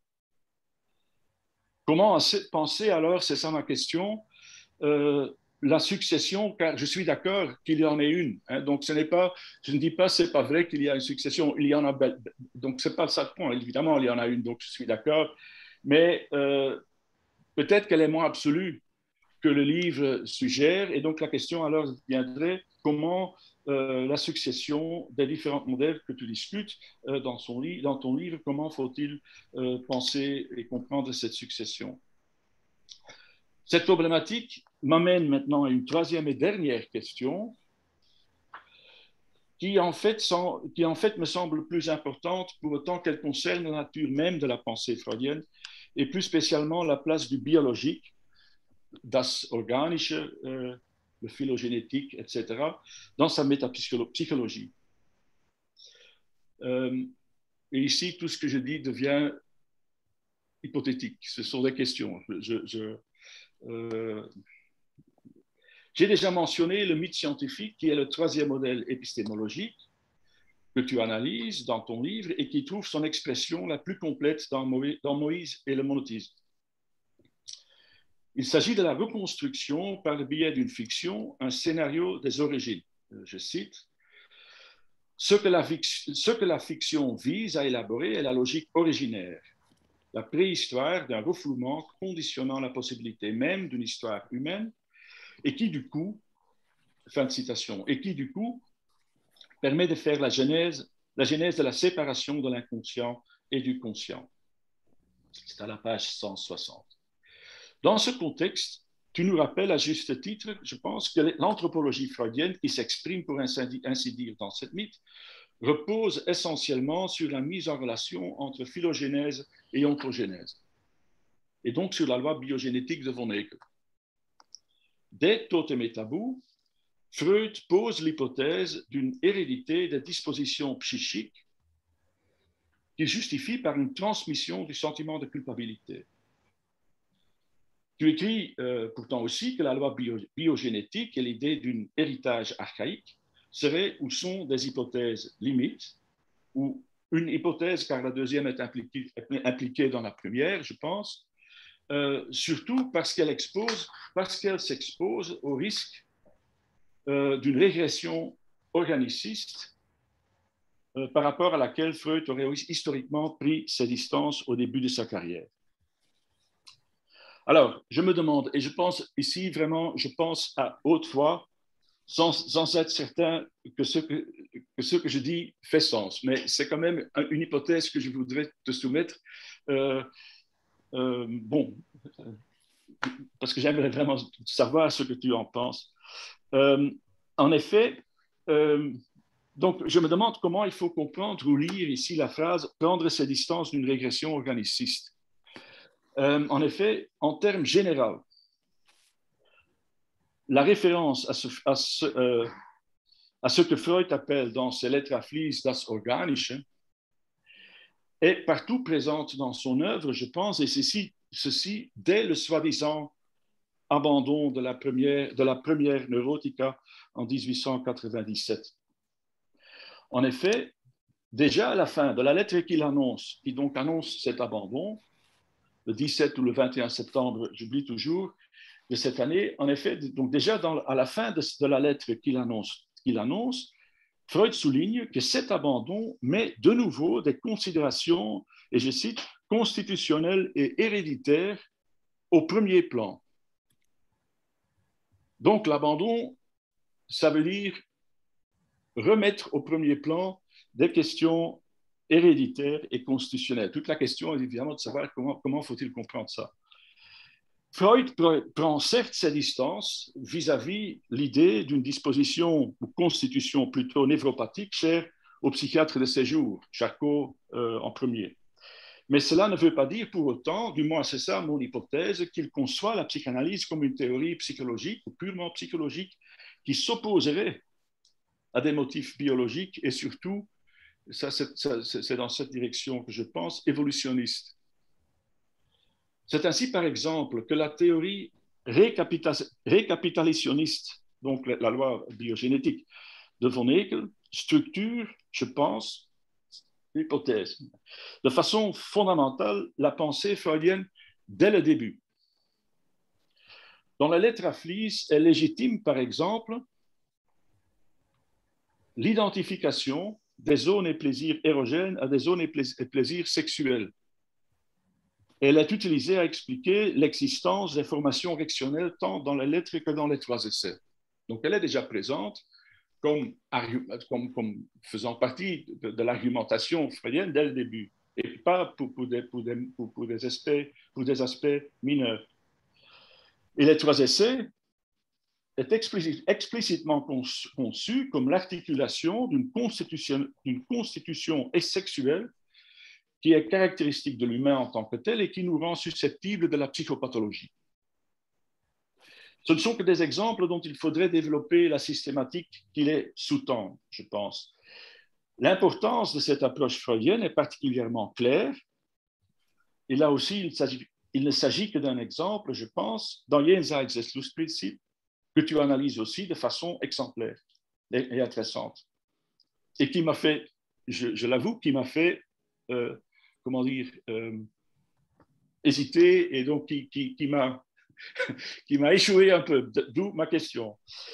Comment penser alors, c'est ça ma question, la succession, car je suis d'accord qu'il y en ait une. Hein, donc je ne dis pas c'est pas vrai qu'il y a une succession, il y en a. Donc c'est pas ça le point. Évidemment, il y en a une, donc je suis d'accord. Mais peut-être qu'elle est moins absolue que le livre suggère. Et donc la question alors viendrait comment la succession des différents modèles que tu discutes dans ton livre, comment faut-il penser et comprendre cette succession? Cette problématique m'amène maintenant à une troisième et dernière question qui en fait me semble plus importante pour autant qu'elle concerne la nature même de la pensée freudienne et plus spécialement la place du biologique, das Organische, le phylogénétique, etc., dans sa métapsychologie. Et ici, tout ce que je dis devient hypothétique. Ce sont des questions. J'ai déjà mentionné le mythe scientifique qui est le troisième modèle épistémologique que tu analyses dans ton livre et qui trouve son expression la plus complète dans Moïse et le monothéisme. Il s'agit de la reconstruction par le biais d'une fiction, un scénario des origines. Je cite, ce que la fiction vise à élaborer est la logique originaire, la préhistoire d'un refoulement conditionnant la possibilité même d'une histoire humaine et qui du coup, fin de citation, et qui du coup permet de faire la genèse la genèse de la séparation de l'inconscient et du conscient. C'est à la page 160. Dans ce contexte, tu nous rappelles à juste titre, je pense, que l'anthropologie freudienne qui s'exprime pour ainsi dire dans cette mythe repose essentiellement sur la mise en relation entre phylogénèse et ontogénèse, et donc sur la loi biogénétique de von Haeckel. Dès Totem et Tabou, Freud pose l'hypothèse d'une hérédité des dispositions psychiques qui justifie par une transmission du sentiment de culpabilité. Tu écris pourtant aussi que la loi biogénétique et l'idée d'un héritage archaïque seraient ou sont des hypothèses limites, ou une hypothèse, car la deuxième est impliquée dans la première, je pense, surtout parce qu'elle s'expose au risque d'une régression organiciste par rapport à laquelle Freud aurait historiquement pris ses distances au début de sa carrière. Alors, je me demande, et je pense ici vraiment, je pense à haute voix, sans être certain que ce que je dis fait sens, mais c'est quand même une hypothèse que je voudrais te soumettre. Bon, parce que j'aimerais vraiment savoir ce que tu en penses. En effet, donc je me demande comment il faut comprendre ou lire ici la phrase « prendre ses distances d'une régression organiciste ». En effet, en termes généraux, la référence à ce que Freud appelle dans ses lettres à Fliess das Organische est partout présente dans son œuvre, je pense, et ceci dès le soi-disant abandon de la première Neurotica en 1897. En effet, déjà à la fin de la lettre qu'il annonce, qui donc annonce cet abandon, le 17 ou le 21 septembre, j'oublie toujours, de cette année, en effet, donc déjà à la fin de la lettre qu'il annonce, Freud souligne que cet abandon met de nouveau des considérations, et je cite, constitutionnelles et héréditaires au premier plan. Donc l'abandon, ça veut dire remettre au premier plan des questions héréditaire et constitutionnelle. Toute la question est évidemment de savoir comment faut-il comprendre ça. Freud prend certes ses distances vis-à-vis l'idée d'une disposition ou constitution plutôt névropathique chère au psychiatre de ses jours, Charcot en premier. Mais cela ne veut pas dire pour autant, du moins c'est ça mon hypothèse, qu'il conçoit la psychanalyse comme une théorie psychologique ou purement psychologique qui s'opposerait à des motifs biologiques et surtout c'est dans cette direction que je pense, évolutionniste. C'est ainsi, par exemple, que la théorie récapitulationniste, donc la loi biogénétique de von Haeckel, structure, je pense, l'hypothèse, de façon fondamentale, la pensée freudienne dès le début. Dans la lettre à Fliess, elle légitime, par exemple, l'identification des zones et plaisirs érogènes à des zones et plaisirs sexuels. Elle est utilisée à expliquer l'existence des formations rectionnelles tant dans les lettres que dans les trois essais. Donc, elle est déjà présente comme faisant partie de l'argumentation freudienne dès le début, et pas pour des aspects mineurs. Et les trois essais est explicitement conçu comme l'articulation d'une constitution sexuelle qui est caractéristique de l'humain en tant que tel et qui nous rend susceptibles de la psychopathologie. Ce ne sont que des exemples dont il faudrait développer la systématique qui les sous-tend, je pense. L'importance de cette approche freudienne est particulièrement claire, et là aussi, il ne s'agit que d'un exemple, je pense, dans Jenseits des Lustprinzip, que tu analyses aussi de façon exemplaire et intéressante. Et qui m'a fait, je l'avoue, qui m'a fait, hésiter et donc qui m'a échoué un peu, d'où ma question.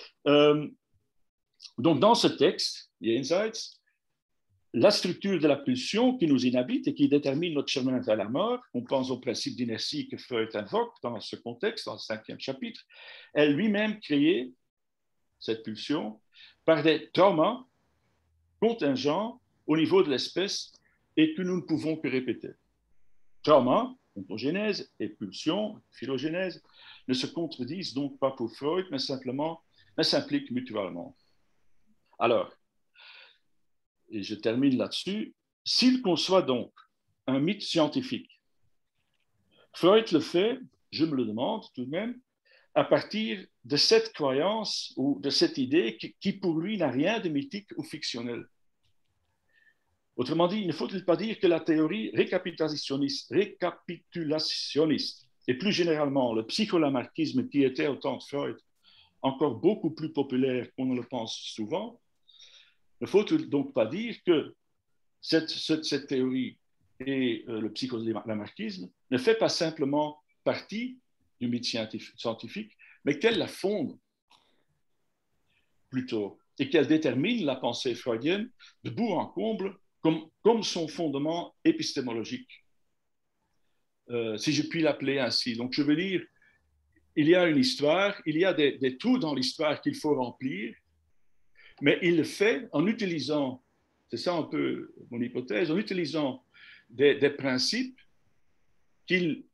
Donc, dans ce texte, Jenseits, la structure de la pulsion qui nous inhabite et qui détermine notre chemin vers la mort, on pense au principe d'inertie que Freud invoque dans ce contexte, dans le 5e chapitre, est lui-même créée, cette pulsion, par des traumas contingents au niveau de l'espèce et que nous ne pouvons que répéter. Trauma, ontogénèse et pulsion, phylogénèse, ne se contredisent donc pas pour Freud, mais s'impliquent mutuellement. Alors, et je termine là-dessus, s'il conçoit donc un mythe scientifique, Freud le fait, je me le demande tout de même, à partir de cette croyance ou de cette idée qui pour lui n'a rien de mythique ou fictionnel. Autrement dit, il ne faut-il pas dire que la théorie récapitulationniste et plus généralement le psycholamarquisme qui était au temps de Freud encore beaucoup plus populaire qu'on ne le pense souvent, ne faut-il donc pas dire que cette théorie et le psycholamarquisme ne fait pas simplement partie du mythe scientifique, mais qu'elle la fonde plutôt et qu'elle détermine la pensée freudienne de bout en comble comme son fondement épistémologique, si je puis l'appeler ainsi. Donc, je veux dire, il y a une histoire, il y a des trous dans l'histoire qu'il faut remplir, mais il le fait en utilisant, c'est ça un peu mon hypothèse, en utilisant des principes qu'il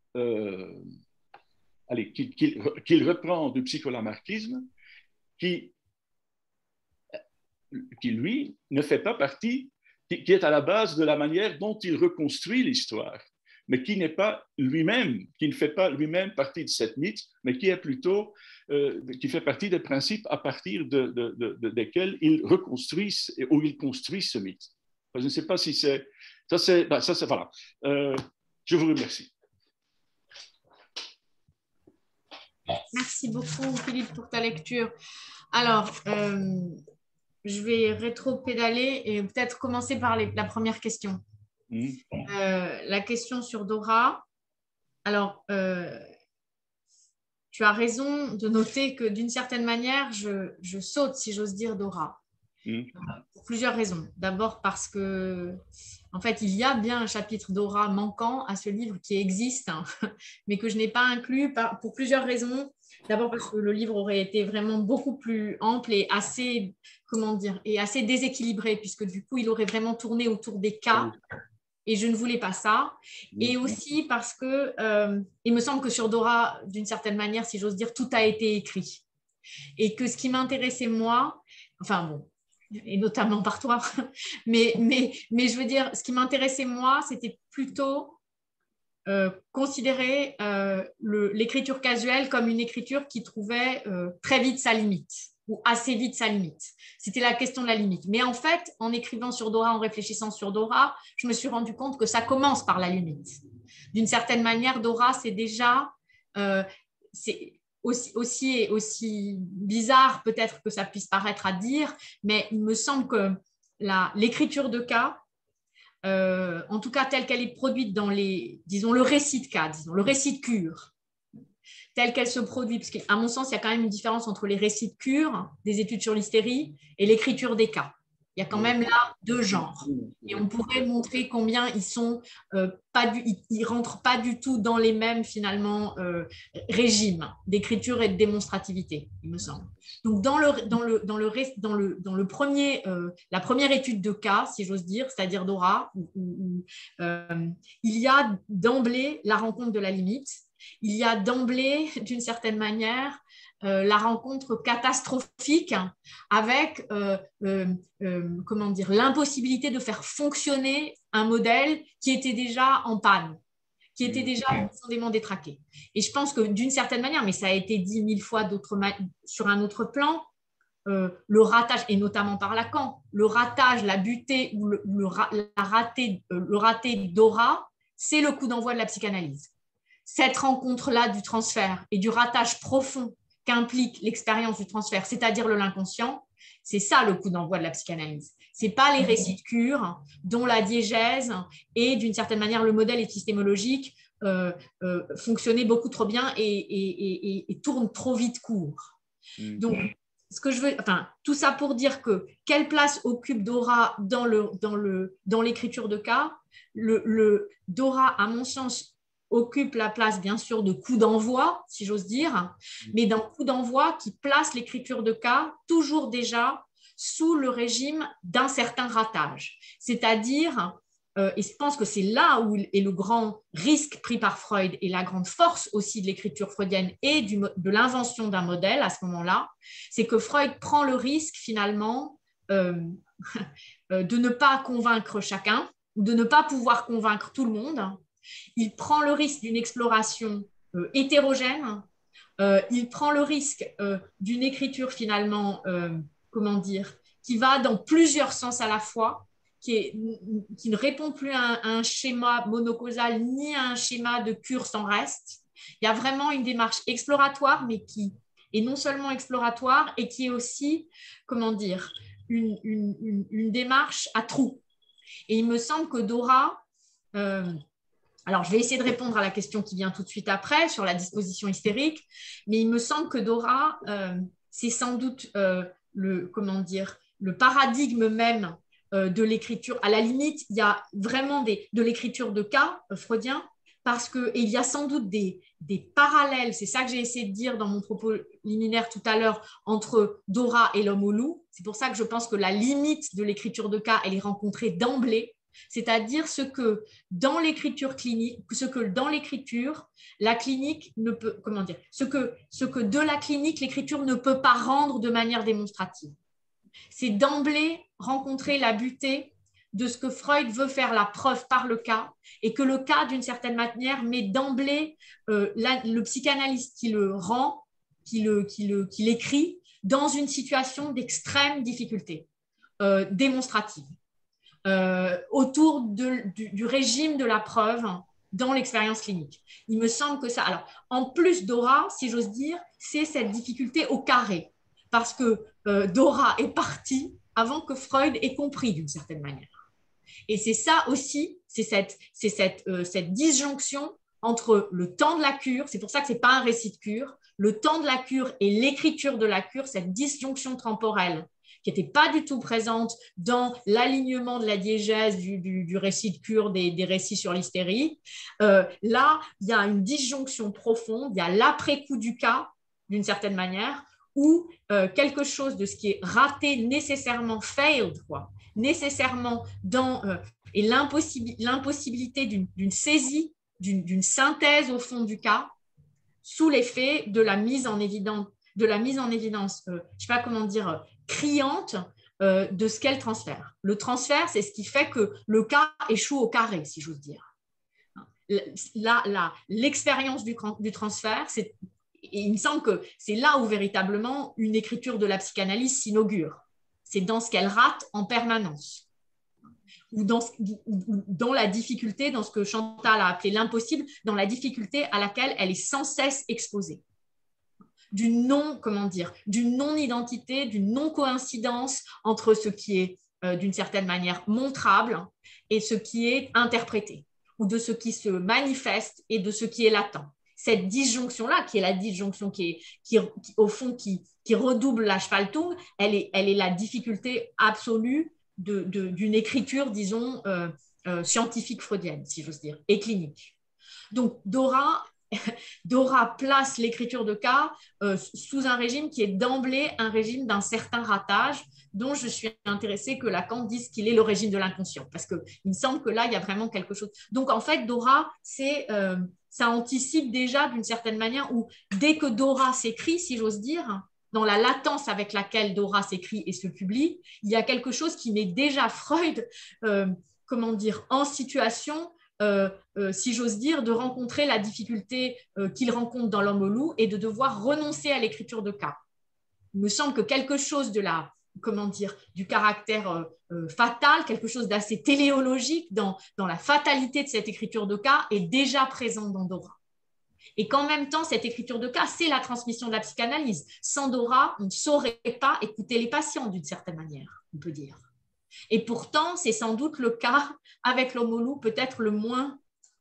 reprend du psycholamarquisme, qui, lui, ne fait pas partie, qui est à la base de la manière dont il reconstruit l'histoire, mais qui n'est pas lui-même, qui ne fait pas lui-même partie de cette mythe, mais qui est plutôt, qui fait partie des principes à partir desquels il reconstruit ou il construit ce mythe. Je ne sais pas si c'est... voilà. Je vous remercie. Merci beaucoup, Philippe, pour ta lecture. Alors, je vais rétro-pédaler et peut-être commencer par la première question. La question sur Dora. Alors, tu as raison de noter que d'une certaine manière, je saute, si j'ose dire, Dora. Pour plusieurs raisons. D'abord parce que, en fait, il y a bien un chapitre Dora manquant à ce livre qui existe, hein, mais que je n'ai pas inclus pour plusieurs raisons. D'abord parce que le livre aurait été vraiment beaucoup plus ample et assez, comment dire, et assez déséquilibré, puisque du coup, il aurait vraiment tourné autour des cas. Et je ne voulais pas ça. Et aussi parce que il me semble que sur Dora, d'une certaine manière, si j'ose dire, tout a été écrit. Et que ce qui m'intéressait, moi, enfin bon, et notamment par toi, mais je veux dire, ce qui m'intéressait, moi, c'était plutôt considérer l'écriture casuelle comme une écriture qui trouvait très vite sa limite ou assez vite sa limite. C'était la question de la limite. Mais en fait, en écrivant sur Dora, en réfléchissant sur Dora, je me suis rendu compte que ça commence par la limite. D'une certaine manière, Dora, c'est déjà... c'est aussi bizarre peut-être que ça puisse paraître à dire, mais il me semble que l'écriture de cas, en tout cas telle qu'elle est produite dans le récit de cas, le récit de cure, telle qu'elle se produit, parce qu'à mon sens, il y a quand même une différence entre les récits de cure, des études sur l'hystérie, et l'écriture des cas. Il y a quand même là deux genres. Et on pourrait montrer combien ils sont ils rentrent pas du tout dans les mêmes finalement régimes d'écriture et de démonstrativité, il me semble. Donc la première étude de cas, si j'ose dire, c'est-à-dire Dora, il y a d'emblée la rencontre de la limite. Il y a d'emblée, d'une certaine manière, la rencontre catastrophique avec comment dire, l'impossibilité de faire fonctionner un modèle qui était déjà en panne, qui était déjà profondément détraqué. Et je pense que d'une certaine manière, mais ça a été dit 1000 fois sur un autre plan, le ratage, et notamment par Lacan, le ratage, la butée ou le raté Dora, c'est le coup d'envoi de la psychanalyse. Cette rencontre-là du transfert et du ratage profond qu'implique l'expérience du transfert, c'est-à-dire le l'inconscient, c'est ça le coup d'envoi de la psychanalyse. Ce n'est pas les récits de cure dont la diégèse et d'une certaine manière le modèle épistémologique fonctionnait beaucoup trop bien et tourne trop vite court. Donc, ce que je veux, enfin, tout ça pour dire que quelle place occupe Dora dans l'écriture de cas, le Dora, à mon sens, occupe la place, bien sûr, de coup d'envoi, si j'ose dire, mais d'un coup d'envoi qui place l'écriture de cas toujours déjà sous le régime d'un certain ratage. C'est-à-dire, et je pense que c'est là où est le grand risque pris par Freud et la grande force aussi de l'écriture freudienne et de l'invention d'un modèle à ce moment-là, c'est que Freud prend le risque finalement de ne pas convaincre chacun, de ne pas pouvoir convaincre tout le monde. Il prend le risque d'une exploration hétérogène. Il prend le risque d'une écriture finalement, comment dire, qui va dans plusieurs sens à la fois, qui ne répond plus à un schéma monocausal ni à un schéma de cure sans reste. Il y a vraiment une démarche exploratoire, mais qui est non seulement exploratoire et qui est aussi, comment dire, une démarche à trous. Et il me semble que Dora... alors, je vais essayer de répondre à la question qui vient tout de suite après sur la disposition hystérique, mais il me semble que Dora, c'est sans doute le paradigme même de l'écriture. À la limite, il y a vraiment de l'écriture de cas freudien, parce qu'il y a sans doute des parallèles, c'est ça que j'ai essayé de dire dans mon propos liminaire tout à l'heure, entre Dora et l'homme au loup. C'est pour ça que je pense que la limite de l'écriture de cas, elle est rencontrée d'emblée. C'est-à-dire ce que dans l'écriture clinique, la clinique ne peut, comment dire, ce que de la clinique, l'écriture ne peut pas rendre de manière démonstrative. C'est d'emblée rencontrer la butée de ce que Freud veut faire la preuve par le cas, et que le cas, d'une certaine manière, met d'emblée le psychanalyste qui le rend, qui l'écrit, dans une situation d'extrême difficulté démonstrative. Autour du régime de la preuve dans l'expérience clinique. Il me semble que ça... Alors, en plus, Dora, si j'ose dire, c'est cette difficulté au carré, parce que Dora est partie avant que Freud ait compris d'une certaine manière. Et c'est ça aussi, c'est cette disjonction entre le temps de la cure, c'est pour ça que ce n'est pas un récit de cure, le temps de la cure et l'écriture de la cure, cette disjonction temporelle qui n'était pas du tout présente dans l'alignement de la diégèse du récit de cure des récits sur l'hystérie. Là, il y a une disjonction profonde, il y a l'après-coup du cas, d'une certaine manière, où quelque chose de ce qui est raté nécessairement failed, quoi, nécessairement et l'impossibilité d'une saisie, d'une synthèse au fond du cas, sous l'effet de la mise en évidence, je ne sais pas comment dire, criante de ce qu'est le transfert. Le transfert, c'est ce qui fait que le cas échoue au carré, si j'ose dire. L'expérience du transfert, et il me semble que c'est là où véritablement une écriture de la psychanalyse s'inaugure. C'est dans ce qu'elle rate en permanence. Ou dans la difficulté, dans ce que Chantal a appelé l'impossible, dans la difficulté à laquelle elle est sans cesse exposée. D'une non-identité, d'une non-coïncidence entre ce qui est d'une certaine manière montrable et ce qui est interprété, ou de ce qui se manifeste et de ce qui est latent. Cette disjonction-là, qui est la disjonction qui au fond, qui redouble la Spaltung, elle est la difficulté absolue d'une écriture, disons, scientifique freudienne, si j'ose dire, et clinique. Donc, Dora place l'écriture de cas sous un régime qui est d'emblée un régime d'un certain ratage, dont je suis intéressée que Lacan dise qu'il est le régime de l'inconscient, parce qu'il me semble que là, il y a vraiment quelque chose. Donc, en fait, Dora, ça anticipe déjà d'une certaine manière où, dès que Dora s'écrit, si j'ose dire, dans la latence avec laquelle Dora s'écrit et se publie, il y a quelque chose qui met déjà Freud, en situation, si j'ose dire, de rencontrer la difficulté qu'il rencontre dans l'homme au loup et de devoir renoncer à l'écriture de cas. Il me semble que quelque chose du caractère fatal, quelque chose d'assez téléologique dans la fatalité de cette écriture de cas est déjà présent dans Dora. Et qu'en même temps, cette écriture de cas, c'est la transmission de la psychanalyse. Sans Dora, on ne saurait pas écouter les patients d'une certaine manière, on peut dire. Et pourtant, c'est sans doute le cas avec l'homme au loup, peut-être le moins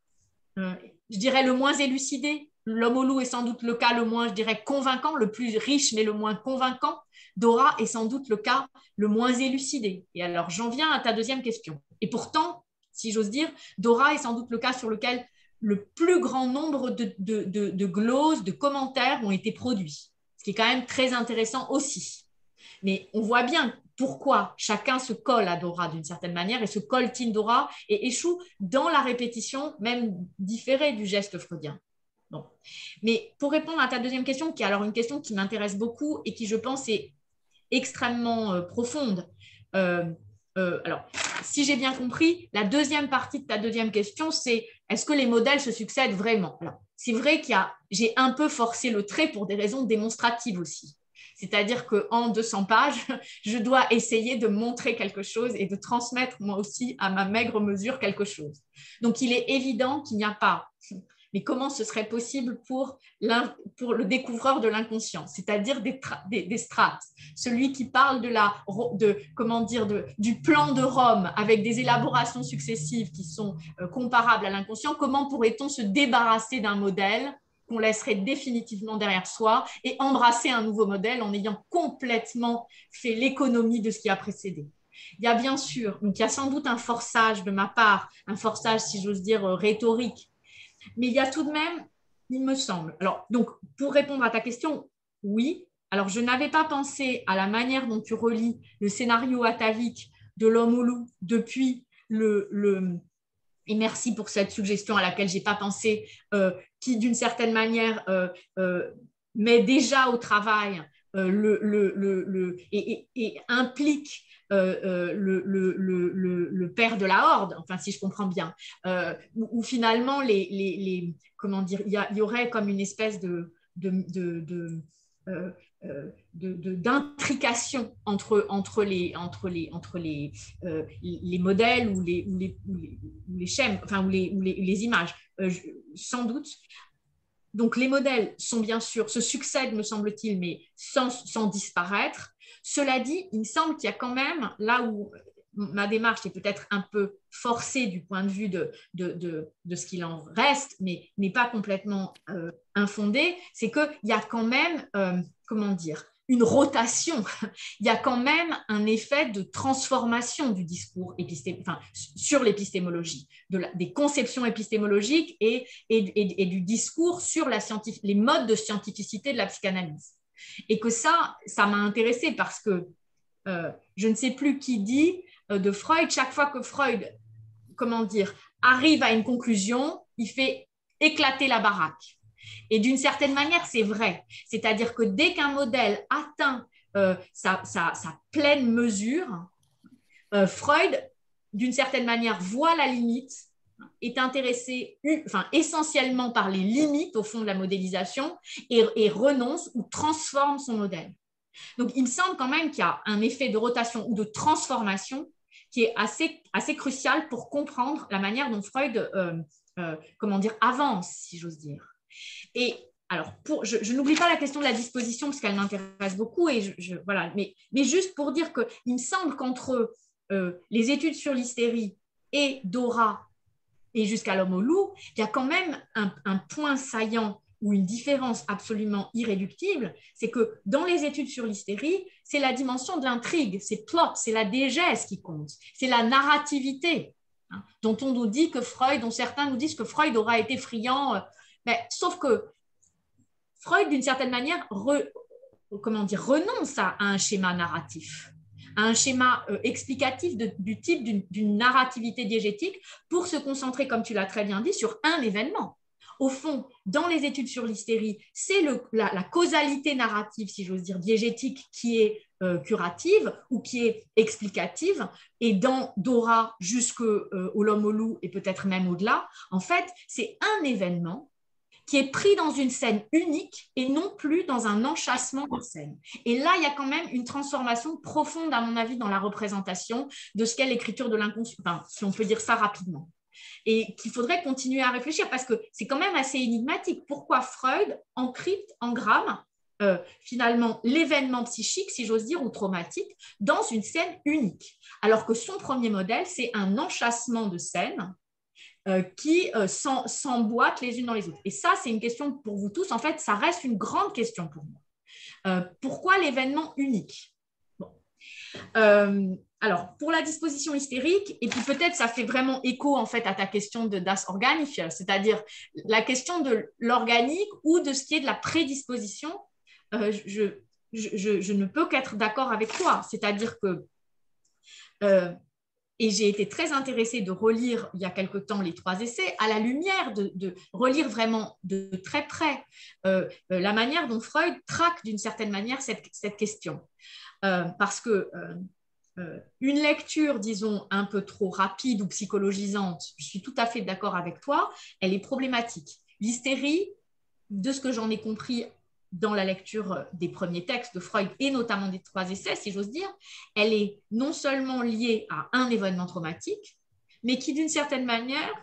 élucidé. L'homme au loup est sans doute le cas le moins, convaincant, le plus riche, mais le moins convaincant. Dora est sans doute le cas le moins élucidé. Et alors, j'en viens à ta deuxième question. Et pourtant, si j'ose dire, Dora est sans doute le cas sur lequel le plus grand nombre de gloses, de commentaires ont été produits, ce qui est quand même très intéressant aussi. Mais on voit bien pourquoi chacun se colle à Dora d'une certaine manière et se coltine Dora et échoue dans la répétition, même différée du geste freudien. Bon. Mais pour répondre à ta deuxième question, qui est alors une question qui m'intéresse beaucoup et qui, je pense, est extrêmement profonde. Alors, si j'ai bien compris, la deuxième partie de ta deuxième question, c'est est-ce que les modèles se succèdent vraiment? Alors, c'est vrai j'ai un peu forcé le trait pour des raisons démonstratives aussi. C'est-à-dire qu'en 200 pages, je dois essayer de montrer quelque chose et de transmettre moi aussi à ma maigre mesure quelque chose. Donc, il est évident qu'il n'y a pas. Mais comment ce serait possible pour le découvreur de l'inconscient, c'est-à-dire des strates, celui qui parle du plan de Rome avec des élaborations successives qui sont comparables à l'inconscient, comment pourrait-on se débarrasser d'un modèle qu'on laisserait définitivement derrière soi et embrasser un nouveau modèle en ayant complètement fait l'économie de ce qui a précédé? Il y a bien sûr, donc il y a sans doute un forçage de ma part, un forçage, si j'ose dire, rhétorique, mais il y a tout de même, il me semble. Alors, donc, pour répondre à ta question, oui. Alors, je n'avais pas pensé à la manière dont tu relis le scénario atavique de L'Homme au loup depuis et merci pour cette suggestion à laquelle je n'ai pas pensé, qui, d'une certaine manière, met déjà au travail et implique le père de la horde, enfin si je comprends bien, où finalement comment dire, il y aurait comme une espèce d'intrication entre les modèles ou les schèmes, enfin ou les images, sans doute. Donc les modèles se succèdent, me semble-t-il, mais sans disparaître. Cela dit, il me semble qu'il y a quand même, là où ma démarche est peut-être un peu forcée du point de vue de ce qu'il en reste, mais n'est pas complètement infondée, c'est qu'il y a quand même, comment dire, une rotation. Il y a quand même un effet de transformation du discours sur l'épistémologie, des conceptions épistémologiques et du discours sur les modes de scientificité de la psychanalyse. Et que ça m'a intéressée parce que je ne sais plus qui dit de Freud, chaque fois que Freud, comment dire, arrive à une conclusion, il fait éclater la baraque. Et d'une certaine manière, c'est vrai. C'est-à-dire que dès qu'un modèle atteint sa pleine mesure, Freud, d'une certaine manière, voit la limite, est intéressé essentiellement par les limites au fond de la modélisation et renonce ou transforme son modèle. Donc, il me semble quand même qu'il y a un effet de rotation ou de transformation qui est assez crucial pour comprendre la manière dont Freud comment dire, avance, si j'ose dire. Et alors, je n'oublie pas la question de la disposition parce qu'elle m'intéresse beaucoup, et voilà, mais juste pour dire qu'il me semble qu'entre les études sur l'hystérie et Dora et jusqu'à L'Homme au loup, il y a quand même un point saillant ou une différence absolument irréductible, c'est que dans les études sur l'hystérie, c'est la dimension de l'intrigue, c'est plot, c'est la diégèse qui compte, c'est la narrativité, hein, dont certains nous disent que Freud aura été friand, mais sauf que Freud, d'une certaine manière, renonce à un schéma narratif, à un schéma explicatif du type d'une narrativité diégétique pour se concentrer, comme tu l'as très bien dit, sur un événement. Au fond, dans les études sur l'hystérie, c'est la causalité narrative, si j'ose dire, diégétique, qui est curative ou qui est explicative. Et dans Dora jusqu'au L'Homme au loup et peut-être même au-delà, en fait, c'est un événement qui est pris dans une scène unique et non plus dans un enchâssement de scènes. Et là, il y a quand même une transformation profonde, à mon avis, dans la représentation de ce qu'est l'écriture de l'inconscient, enfin, si on peut dire ça rapidement. Et qu'il faudrait continuer à réfléchir parce que c'est quand même assez énigmatique. Pourquoi Freud engramme finalement l'événement psychique, si j'ose dire, ou traumatique, dans une scène unique, alors que son premier modèle, c'est un enchâssement de scènes qui s'emboîtent les unes dans les autres. Et ça, c'est une question pour vous tous. En fait, ça reste une grande question pour moi. Pourquoi l'événement unique? Bon. Alors, pour la disposition hystérique, et puis peut-être ça fait vraiment écho en fait à ta question de das Organische, c'est-à-dire la question de l'organique ou de ce qui est de la prédisposition. je ne peux qu'être d'accord avec toi. C'est-à-dire que, et j'ai été très intéressée de relire il y a quelque temps les 3 essais à la lumière de relire vraiment de très près la manière dont Freud traque d'une certaine manière cette question. Parce que une lecture, disons, un peu trop rapide ou psychologisante, je suis tout à fait d'accord avec toi, elle est problématique. L'hystérie, de ce que j'en ai compris dans la lecture des premiers textes de Freud et notamment des 3 essais, si j'ose dire, elle est non seulement liée à un événement traumatique, mais qui d'une certaine manière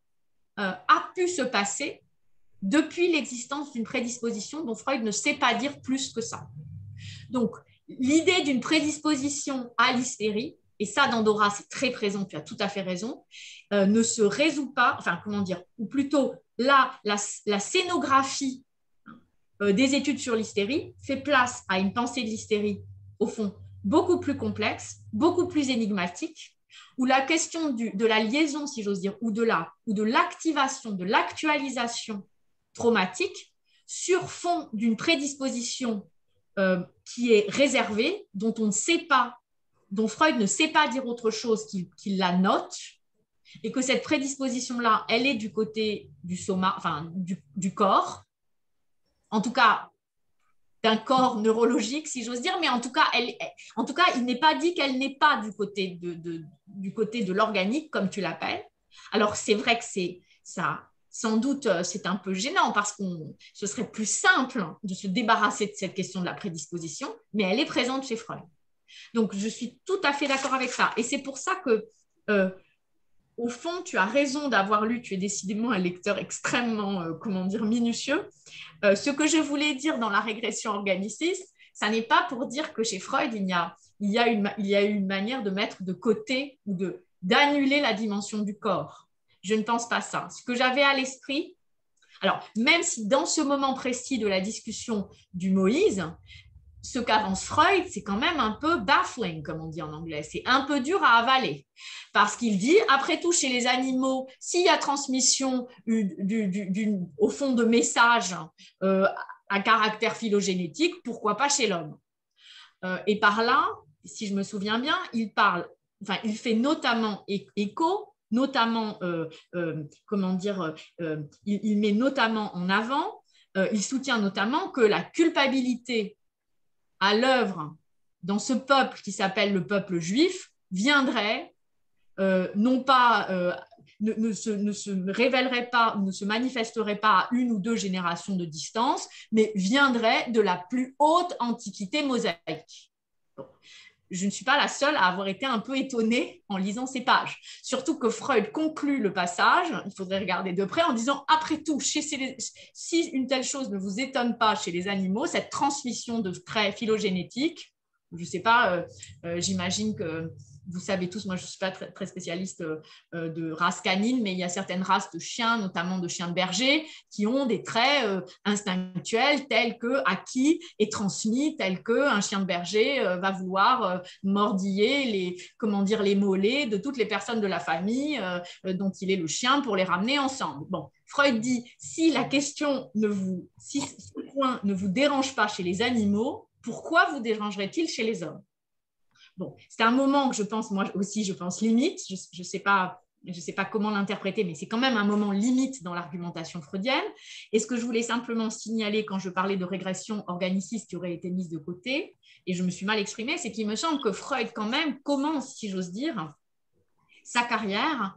a pu se passer depuis l'existence d'une prédisposition dont Freud ne sait pas dire plus que ça. Donc, l'idée d'une prédisposition à l'hystérie, et ça dans Dora c'est très présent, tu as tout à fait raison, ne se résout pas, enfin comment dire, ou plutôt là, la scénographie des études sur l'hystérie fait place à une pensée de l'hystérie, au fond, beaucoup plus complexe, beaucoup plus énigmatique, où la question de la liaison, si j'ose dire, ou de l'activation, de l'actualisation traumatique sur fond d'une prédisposition qui est réservée, dont on ne sait pas, dont Freud ne sait pas dire autre chose qu'il la note, et que cette prédisposition-là, elle est du côté du soma, enfin du corps, en tout cas d'un corps neurologique, si j'ose dire, mais en tout cas, il n'est pas dit qu'elle n'est pas du côté de l'organique, comme tu l'appelles. Alors, c'est vrai que ça, sans doute, c'est un peu gênant parce que ce serait plus simple de se débarrasser de cette question de la prédisposition, mais elle est présente chez Freud. Donc, je suis tout à fait d'accord avec ça. Et c'est pour ça que au fond, tu as raison d'avoir lu, tu es décidément un lecteur extrêmement, minutieux. Ce que je voulais dire dans la régression organiciste, ça n'est pas pour dire que chez Freud, il y a une manière de mettre de côté ou d'annuler la dimension du corps. Je ne pense pas ça. Ce que j'avais à l'esprit, alors même si dans ce moment précis de la discussion du Moïse, ce qu'avance Freud, c'est quand même un peu baffling, comme on dit en anglais. C'est un peu dur à avaler. Parce qu'il dit, après tout, chez les animaux, s'il y a transmission au fond de messages à caractère phylogénétique, pourquoi pas chez l'homme? Et par là, si je me souviens bien, il fait notamment écho, notamment, il met notamment en avant, il soutient notamment que la culpabilité à l'œuvre dans ce peuple qui s'appelle le peuple juif viendrait non pas ne se révélerait pas, ne se manifesterait pas à 1 ou 2 générations de distance, mais viendrait de la plus haute antiquité mosaïque. Bon. Je ne suis pas la seule à avoir été un peu étonnée en lisant ces pages. Surtout que Freud conclut le passage, il faudrait regarder de près, en disant, après tout, si une telle chose ne vous étonne pas chez les animaux, cette transmission de traits phylogénétiques, je ne sais pas, j'imagine que vous savez tous, moi je ne suis pas très spécialiste de races canines, mais il y a certaines races de chiens, notamment de chiens de berger, qui ont des traits instinctuels tels que acquis et transmis, tels qu'un chien de berger va vouloir mordiller les mollets de toutes les personnes de la famille dont il est le chien pour les ramener ensemble. Bon, Freud dit, si ce point ne vous dérange pas chez les animaux, pourquoi vous dérangerait-il chez les hommes? Bon, c'est un moment que je pense limite, je sais pas comment l'interpréter, mais c'est quand même un moment limite dans l'argumentation freudienne. Et ce que je voulais simplement signaler quand je parlais de régression organiciste qui aurait été mise de côté, et je me suis mal exprimée, c'est qu'il me semble que Freud quand même commence, si j'ose dire, sa carrière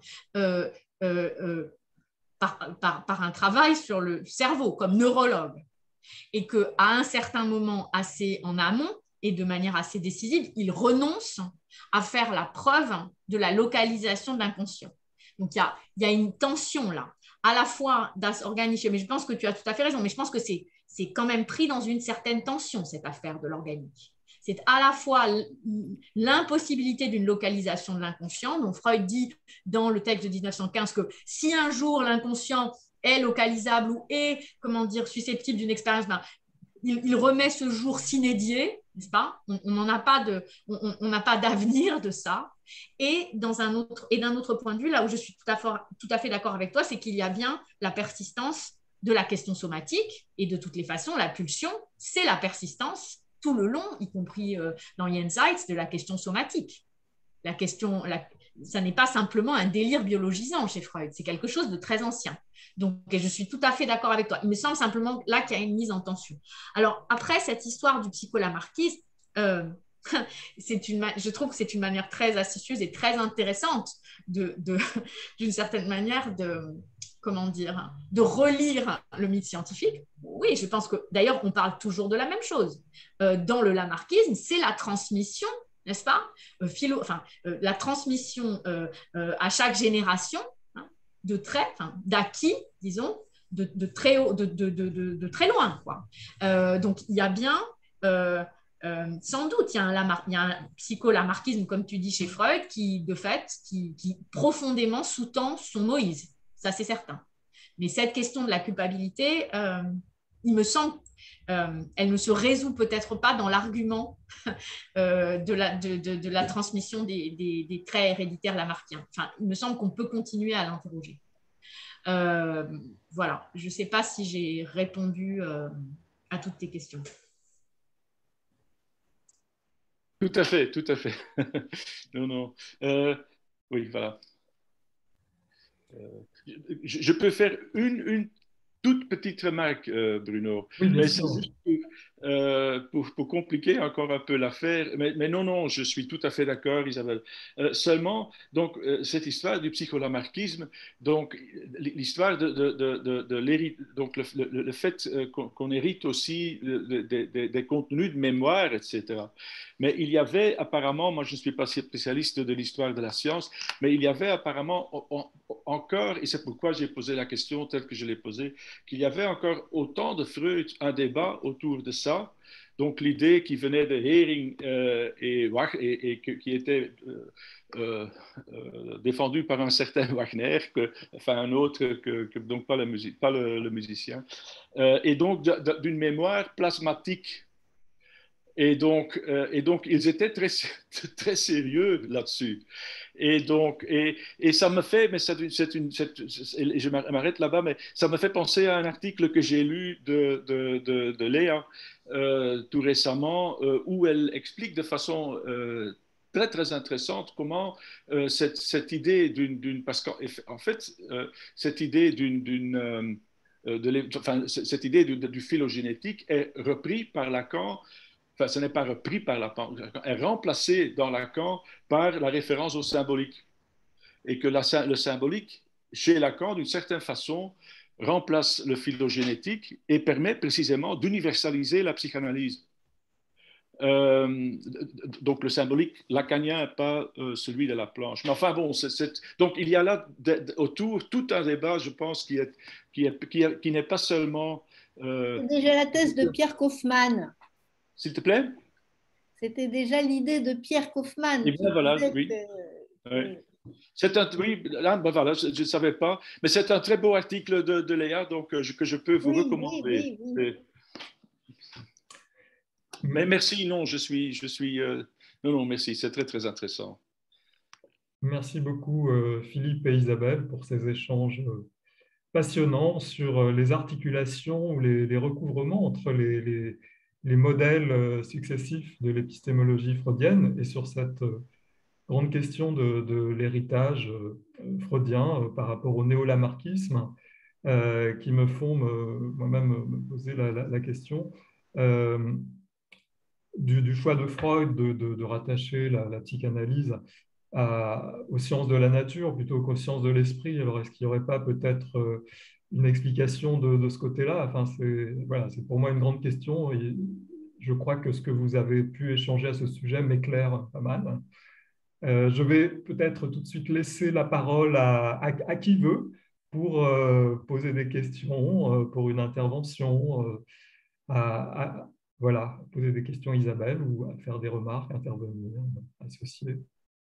par un travail sur le cerveau comme neurologue. Et qu'à un certain moment assez en amont, et de manière assez décisive, il renonce à faire la preuve de la localisation de l'inconscient. Donc, il y a une tension là, à la fois das Organische, mais je pense que tu as tout à fait raison, mais je pense que c'est quand même pris dans une certaine tension, cette affaire de l'organique. C'est à la fois l'impossibilité d'une localisation de l'inconscient, dont Freud dit dans le texte de 1915 que si un jour l'inconscient est localisable ou est, susceptible d'une expérience, il remet ce jour s'inédié, n'est-ce pas? On n'a pas d'avenir de ça. Et d'un autre point de vue, là où je suis tout à fait d'accord avec toi, c'est qu'il y a bien la persistance de la question somatique, et de toutes les façons, la pulsion, c'est la persistance tout le long, y compris dans Jenseits, de la question somatique. Ça n'est pas simplement un délire biologisant chez Freud, c'est quelque chose de très ancien. Donc, et je suis tout à fait d'accord avec toi. Il me semble simplement là qu'il y a une mise en tension. Alors, après, cette histoire du psycholamarquisme, je trouve que c'est une manière très astucieuse et très intéressante d'une certaine manière de relire le mythe scientifique. Oui, je pense que d'ailleurs, on parle toujours de la même chose. Dans le lamarckisme, c'est la transmission, n'est-ce pas, la transmission à chaque génération, hein, de traits, d'acquis, disons, de très haut, de très loin, quoi. Donc, il y a bien sans doute, il y a un psycho-lamarckisme, comme tu dis chez Freud, qui profondément sous-tend son Moïse. Ça, c'est certain. Mais cette question de la culpabilité, il me semble, elle ne se résout peut-être pas dans l'argument de la transmission des traits héréditaires lamarckiens. Enfin, il me semble qu'on peut continuer à l'interroger. Voilà, je ne sais pas si j'ai répondu à toutes tes questions. Tout à fait, tout à fait. Non, non. Oui, voilà. Je peux faire une toute petite remarque, Bruno. Oui, bien mais sûr. c'est juste pour compliquer encore un peu l'affaire. Mais non, non, je suis tout à fait d'accord, Isabelle. Seulement, donc, cette histoire du psycholamarquisme, donc, l'histoire donc le fait qu'on hérite aussi des contenus de mémoire, etc. Mais il y avait apparemment, moi je ne suis pas spécialiste de l'histoire de la science, mais il y avait apparemment encore, et c'est pourquoi j'ai posé la question telle que je l'ai posée, qu'il y avait encore au temps de Freud un débat autour de ça. Donc l'idée qui venait de Hering et qui était défendue par un certain Wagner, enfin un autre, donc pas le musicien, et donc d'une mémoire plasmatique. Et donc, ils étaient très, très sérieux là-dessus. Et donc, et ça me fait, mais je m'arrête là-bas, mais ça me fait penser à un article que j'ai lu de Léa tout récemment, où elle explique de façon très, très intéressante comment cette idée parce qu'en fait, cette idée cette idée du phylogénétique est reprise par Lacan. Enfin, ce n'est pas repris par Lacan, est remplacé dans Lacan par la référence au symbolique. Et que le symbolique, chez Lacan, d'une certaine façon, remplace le phylogénétique et permet précisément d'universaliser la psychanalyse. Donc le symbolique lacanien, pas celui de la planche. Mais enfin bon, donc il y a là autour tout un débat, je pense, qui n'est pas seulement... C'est déjà la thèse de Pierre Kaufmann. S'il te plaît? C'était déjà l'idée de Pierre Kaufmann. Et bien voilà, oui. Oui. Oui, là, ben voilà, je ne savais pas, mais c'est un très beau article de Léa, donc que je peux vous recommander. Oui. Mais merci, non, non, merci, c'est très, très intéressant. Merci beaucoup, Philippe et Isabelle, pour ces échanges passionnants sur les articulations ou les recouvrements entre les modèles successifs de l'épistémologie freudienne et sur cette grande question de l'héritage freudien par rapport au néo-lamarckisme qui me font moi-même me poser la question du choix de Freud de rattacher la psychanalyse aux sciences de la nature plutôt qu'aux sciences de l'esprit. Alors, est-ce qu'il n'y aurait pas peut-être une explication de ce côté-là? Enfin, c'est pour moi une grande question et je crois que ce que vous avez pu échanger à ce sujet m'éclaire pas mal. Je vais peut-être tout de suite laisser la parole à qui veut pour poser des questions, pour une intervention, voilà, poser des questions à Isabelle ou à faire des remarques, intervenir, associer.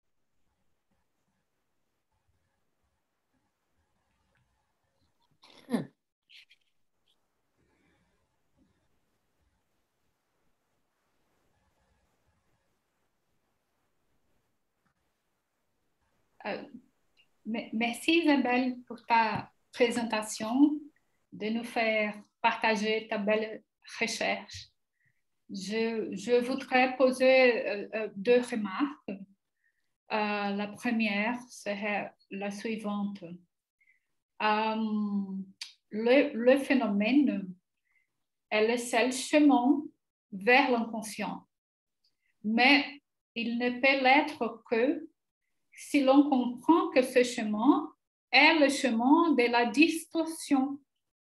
Merci Isabelle pour ta présentation, de nous faire partager ta belle recherche. je voudrais poser deux remarques. La première serait la suivante. Le phénomène est le seul chemin vers l'inconscient, mais il ne peut l'être que si l'on comprend que ce chemin est le chemin de la distorsion.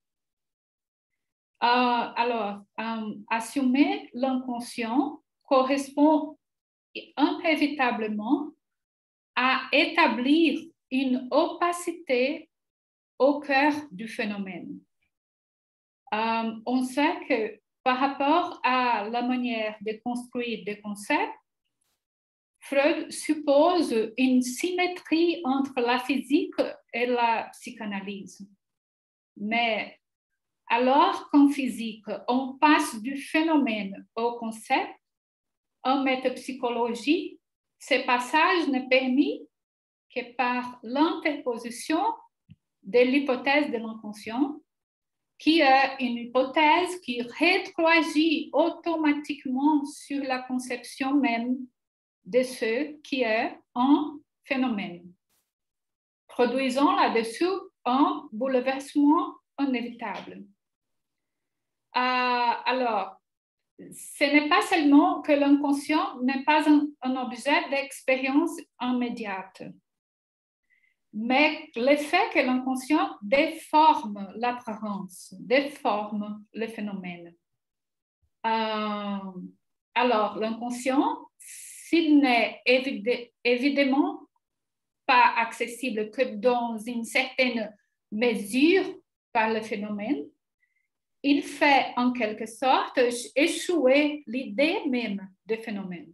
Alors, assumer l'inconscient correspond inévitablement à établir une opacité au cœur du phénomène. On sait que par rapport à la manière de construire des concepts, Freud suppose une symétrie entre la physique et la psychanalyse. Mais alors qu'en physique, on passe du phénomène au concept, en métapsychologie, ce passage n'est permis que par l'interposition de l'hypothèse de l'inconscient, qui est une hypothèse qui rétroagit automatiquement sur la conception même de ce qui est un phénomène, produisant là-dessus un bouleversement inévitable. Alors, ce n'est pas seulement que l'inconscient n'est pas un objet d'expérience immédiate, mais le fait que l'inconscient déforme l'apparence, déforme le phénomène. Alors, l'inconscient, s'il n'est évidemment pas accessible que dans une certaine mesure par le phénomène, il fait en quelque sorte échouer l'idée même du phénomène.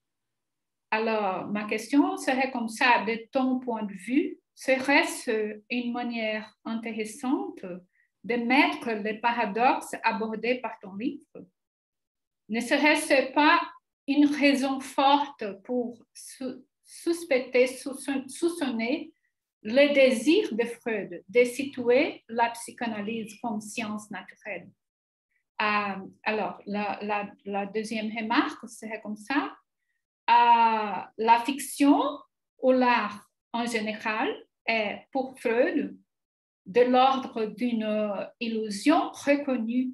Alors, ma question serait comme ça, de ton point de vue, serait-ce une manière intéressante de mettre les paradoxes abordés par ton livre? Ne serait-ce pas une raison forte pour suspecter, soupçonner le désir de Freud de situer la psychanalyse comme science naturelle? Alors, la deuxième remarque serait comme ça. La fiction ou l'art en général est pour Freud de l'ordre d'une illusion reconnue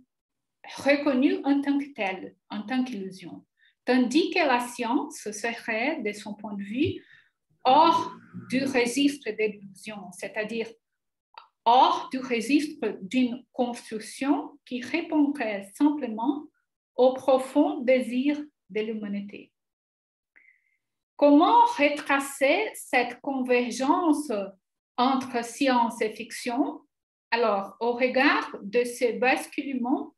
en tant que telle, en tant qu'illusion, tandis que la science serait, de son point de vue, hors du registre de l'illusion, c'est-à-dire hors du registre d'une construction qui répondrait simplement au profond désir de l'humanité. Comment retracer cette convergence entre science et fiction, alors au regard de ce basculement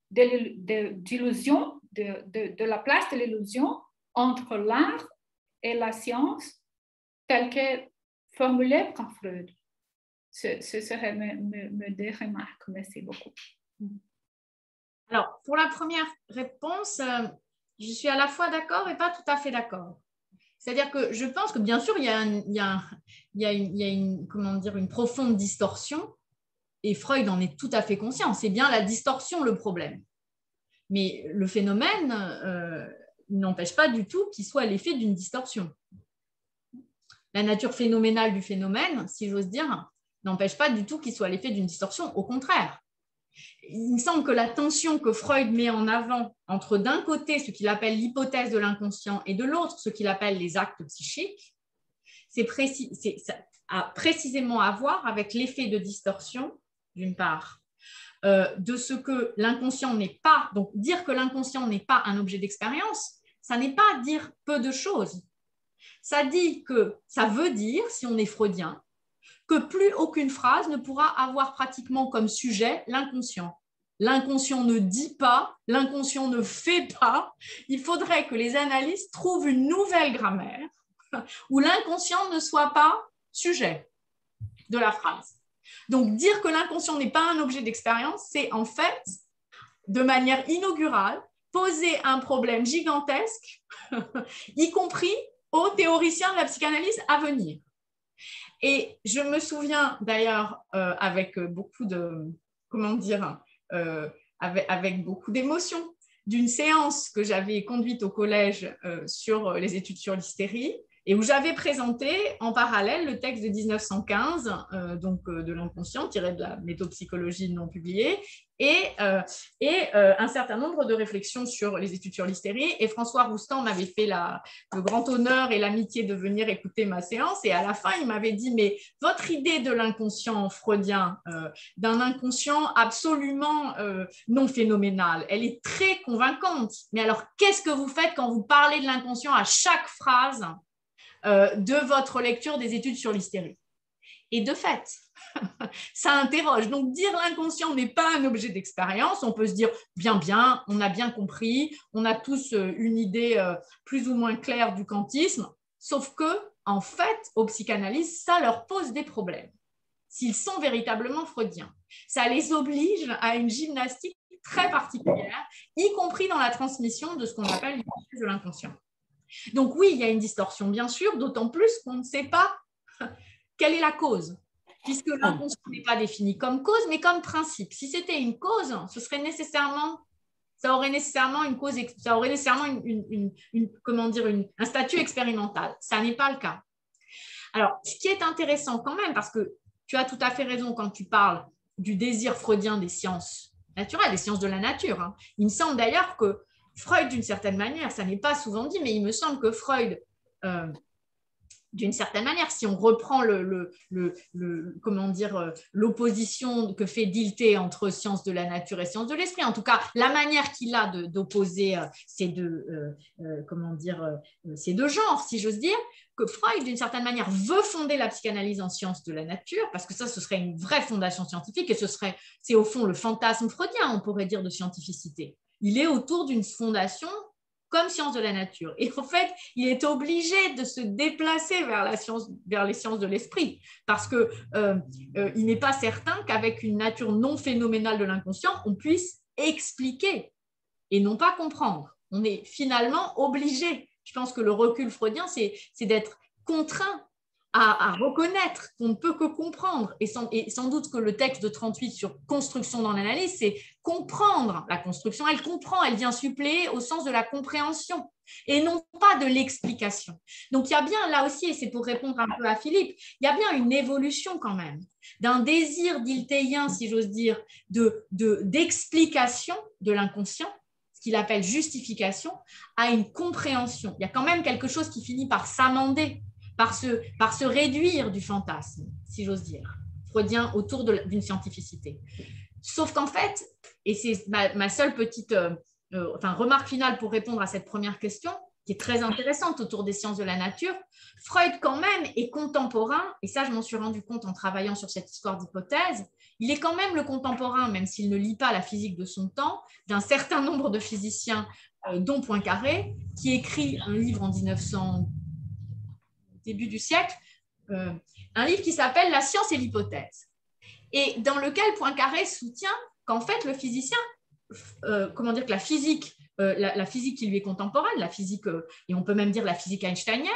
d'illusion, de la place de l'illusion entre l'art et la science, telle que formulée par Freud? Ce serait mes deux remarques. Merci beaucoup. Alors, pour la première réponse, je suis à la fois d'accord et pas tout à fait d'accord. C'est-à-dire que je pense que bien sûr, il y a une profonde distorsion, et Freud en est tout à fait conscient. C'est bien la distorsion le problème. Mais le phénomène n'empêche pas du tout qu'il soit l'effet d'une distorsion. La nature phénoménale du phénomène, si j'ose dire, n'empêche pas du tout qu'il soit l'effet d'une distorsion. Au contraire. Il me semble que la tension que Freud met en avant entre d'un côté ce qu'il appelle l'hypothèse de l'inconscient et de l'autre ce qu'il appelle les actes psychiques, ça a précisément à voir avec l'effet de distorsion, d'une part, de ce que l'inconscient n'est pas. Donc, dire que l'inconscient n'est pas un objet d'expérience, ça n'est pas dire peu de choses. Ça veut dire, si on est freudien, que plus aucune phrase ne pourra avoir pratiquement comme sujet l'inconscient. L'inconscient ne dit pas, l'inconscient ne fait pas. Il faudrait que les analystes trouvent une nouvelle grammaire où l'inconscient ne soit pas sujet de la phrase. Donc, dire que l'inconscient n'est pas un objet d'expérience, c'est en fait, de manière inaugurale, poser un problème gigantesque, y compris aux théoriciens de la psychanalyse à venir. Et je me souviens d'ailleurs avec beaucoup de, avec beaucoup d'émotion, d'une séance que j'avais conduite au collège sur les études sur l'hystérie, et où j'avais présenté en parallèle le texte de 1915, de l'inconscient, tiré de la métapsychologie non publiée, et un certain nombre de réflexions sur les études sur l'hystérie. Et François Roustan m'avait fait le grand honneur et l'amitié de venir écouter ma séance. Et à la fin, il m'avait dit, mais votre idée de l'inconscient freudien, d'un inconscient absolument non phénoménal, elle est très convaincante. Mais alors, qu'est-ce que vous faites quand vous parlez de l'inconscient à chaque phrase de votre lecture des études sur l'hystérie? Et de fait, ça interroge. Donc, dire l'inconscient n'est pas un objet d'expérience. On peut se dire, bien, on a bien compris, on a tous une idée plus ou moins claire du kantisme, sauf que, en fait, aux psychanalystes, ça leur pose des problèmes. S'ils sont véritablement freudiens, ça les oblige à une gymnastique très particulière, y compris dans la transmission de ce qu'on appelle l'hypothèse de l'inconscient. Donc oui, il y a une distorsion, bien sûr, d'autant plus qu'on ne sait pas quelle est la cause, puisque l'inconscient n'est pas défini comme cause, mais comme principe. Si c'était une cause, ça aurait nécessairement une cause, ça aurait nécessairement un statut expérimental. Ça n'est pas le cas. Alors, ce qui est intéressant quand même, parce que tu as tout à fait raison quand tu parles du désir freudien des sciences naturelles, des sciences de la nature, hein. Il me semble d'ailleurs que Freud, d'une certaine manière, ça n'est pas souvent dit, mais il me semble que Freud, d'une certaine manière, si on reprend l'opposition que fait Dilthey entre sciences de la nature et sciences de l'esprit, en tout cas, la manière qu'il a d'opposer ces deux genres, si j'ose dire, que Freud, d'une certaine manière, veut fonder la psychanalyse en sciences de la nature, parce que ça, ce serait une vraie fondation scientifique, et c'est au fond le fantasme freudien, on pourrait dire, de scientificité. Il est autour d'une fondation comme science de la nature. Et en fait, il est obligé de se déplacer vers les sciences de l'esprit, parce qu'il n'est pas certain qu'avec une nature non phénoménale de l'inconscient, on puisse expliquer et non pas comprendre. On est finalement obligé. Je pense que le recul freudien, c'est d'être contraint à reconnaître qu'on ne peut que comprendre. Et sans doute que le texte de 38 sur construction dans l'analyse, c'est comprendre la construction. Elle comprend, elle vient suppléer au sens de la compréhension et non pas de l'explication. Donc, il y a bien là aussi, et c'est pour répondre un peu à Philippe, il y a bien une évolution quand même d'un désir dilthéien, si j'ose dire, d'explication de l'inconscient, ce qu'il appelle justification, à une compréhension. Il y a quand même quelque chose qui finit par s'amender, par se réduire du fantasme, si j'ose dire, freudien autour d'une scientificité. Sauf qu'en fait, et c'est ma seule petite remarque finale pour répondre à cette première question, qui est très intéressante autour des sciences de la nature, Freud quand même est contemporain, et ça je m'en suis rendu compte en travaillant sur cette histoire d'hypothèse, il est quand même le contemporain, même s'il ne lit pas la physique de son temps, d'un certain nombre de physiciens, dont Poincaré, qui écrit un livre en 1900, début du siècle, un livre qui s'appelle « La science et l'hypothèse », et dans lequel Poincaré soutient qu'en fait le physicien, que la physique qui lui est contemporaine, la physique, et on peut même dire la physique einsteinienne,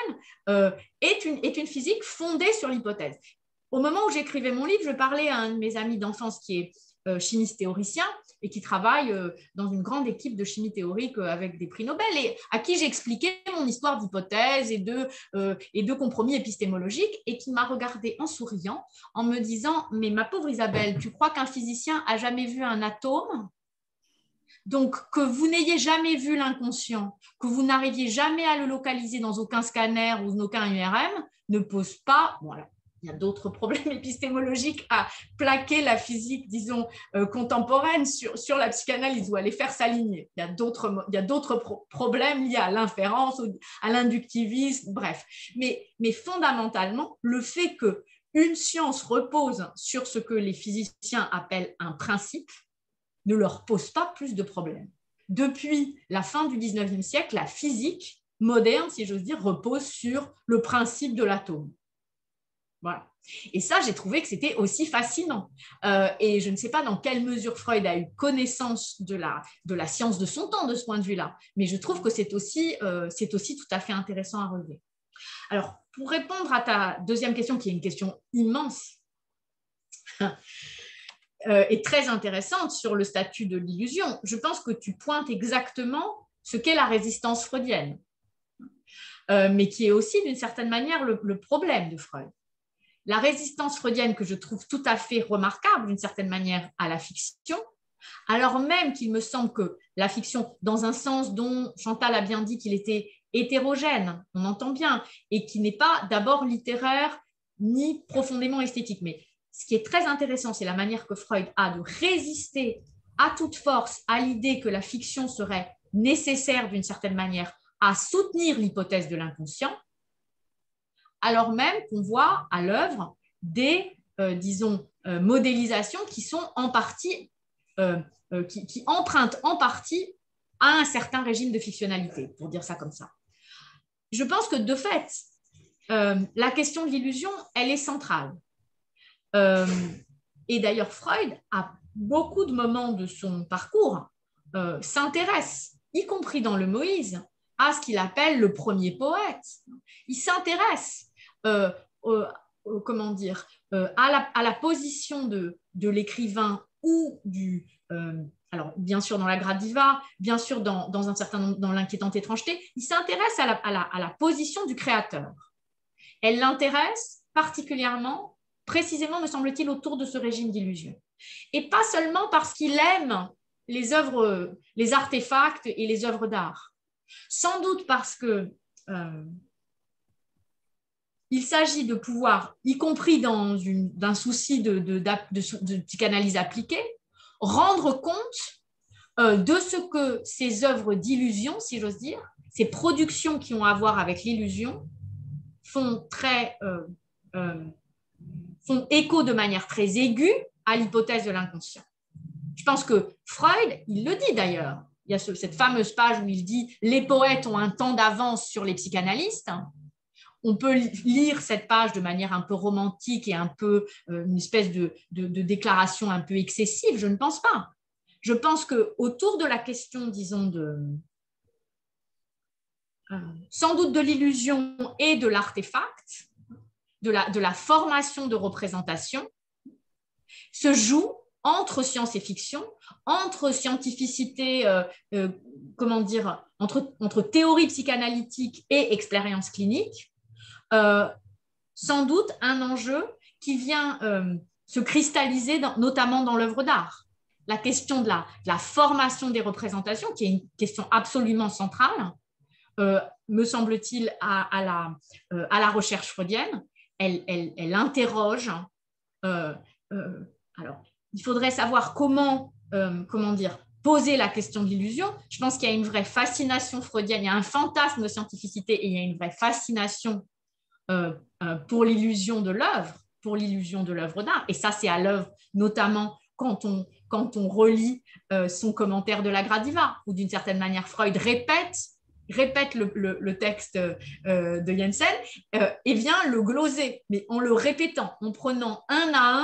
est une physique fondée sur l'hypothèse. Au moment où j'écrivais mon livre, je parlais à un de mes amis d'enfance qui est chimiste théoricien et qui travaille dans une grande équipe de chimie théorique avec des prix Nobel, et à qui j'expliquais mon histoire d'hypothèse et de compromis épistémologiques, et qui m'a regardé en souriant, en me disant « Mais ma pauvre Isabelle, tu crois qu'un physicien a jamais vu un atome ? Donc, que vous n'ayez jamais vu l'inconscient, que vous n'arriviez jamais à le localiser dans aucun scanner ou dans aucun IRM, ne pose pas… » Voilà. Il y a d'autres problèmes épistémologiques à plaquer la physique, disons, contemporaine sur la psychanalyse, ou à les faire s'aligner. Il y a d'autres problèmes liés à l'inférence, à l'inductivisme, bref. Mais fondamentalement, le fait qu'une science repose sur ce que les physiciens appellent un principe ne leur pose pas plus de problèmes. Depuis la fin du 19e siècle, la physique moderne, si j'ose dire, repose sur le principe de l'atome. Voilà. Et ça, j'ai trouvé que c'était aussi fascinant. Et je ne sais pas dans quelle mesure Freud a eu connaissance de la science de son temps de ce point de vue-là, mais je trouve que c'est aussi tout à fait intéressant à relever. Alors, pour répondre à ta deuxième question, qui est une question immense, est très intéressante sur le statut de l'illusion. Je pense que tu pointes exactement ce qu'est la résistance freudienne, mais qui est aussi d'une certaine manière le problème de Freud. La résistance freudienne que je trouve tout à fait remarquable d'une certaine manière à la fiction, alors même qu'il me semble que la fiction, dans un sens dont Chantal a bien dit qu'il était hétérogène, on entend bien, et qui n'est pas d'abord littéraire ni profondément esthétique. Mais ce qui est très intéressant, c'est la manière que Freud a de résister à toute force à l'idée que la fiction serait nécessaire d'une certaine manière à soutenir l'hypothèse de l'inconscient, alors même qu'on voit à l'œuvre des, modélisations qui sont en partie, qui empruntent en partie à un certain régime de fictionnalité, pour dire ça comme ça. Je pense que de fait, la question de l'illusion, elle est centrale. Et d'ailleurs, Freud, à beaucoup de moments de son parcours, s'intéresse, y compris dans le Moïse, à ce qu'il appelle le premier poète. Il s'intéresse comment dire, à la position de l'écrivain ou du... alors, bien sûr, dans la Gradiva, bien sûr, dans un certain nombre, dans l'inquiétante étrangeté, il s'intéresse à la position du créateur. Elle l'intéresse particulièrement, précisément, me semble-t-il, autour de ce régime d'illusion. Et pas seulement parce qu'il aime les œuvres, les artefacts et les œuvres d'art. Sans doute parce que il s'agit de pouvoir, y compris d'un souci de psychanalyse appliquée, rendre compte de ce que ces œuvres d'illusion, si j'ose dire, ces productions qui ont à voir avec l'illusion, font écho de manière très aiguë à l'hypothèse de l'inconscient. Je pense que Freud, il le dit d'ailleurs, il y a cette fameuse page où il dit « les poètes ont un temps d'avance sur les psychanalystes ». On peut lire cette page de manière un peu romantique et un peu une espèce de déclaration un peu excessive. Je ne pense pas. Je pense qu'autour de la question, disons, sans doute de l'illusion et de l'artefact, de la formation de représentation, se joue entre science et fiction, entre scientificité, comment dire, entre théorie psychanalytique et expérience clinique, sans doute un enjeu qui vient se cristalliser notamment dans l'œuvre d'art. La question de la formation des représentations, qui est une question absolument centrale, me semble-t-il, à la recherche freudienne, elle interroge. Alors, il faudrait savoir comment dire, poser la question de l'illusion. Je pense qu'il y a une vraie fascination freudienne, il y a un fantasme de scientificité et il y a une vraie fascination pour l'illusion de l'œuvre d'art. Et ça, c'est à l'œuvre, notamment quand on relit son commentaire de la Gradiva, où d'une certaine manière, Freud répète le texte de Jensen et vient le gloser, mais en le répétant, en prenant un à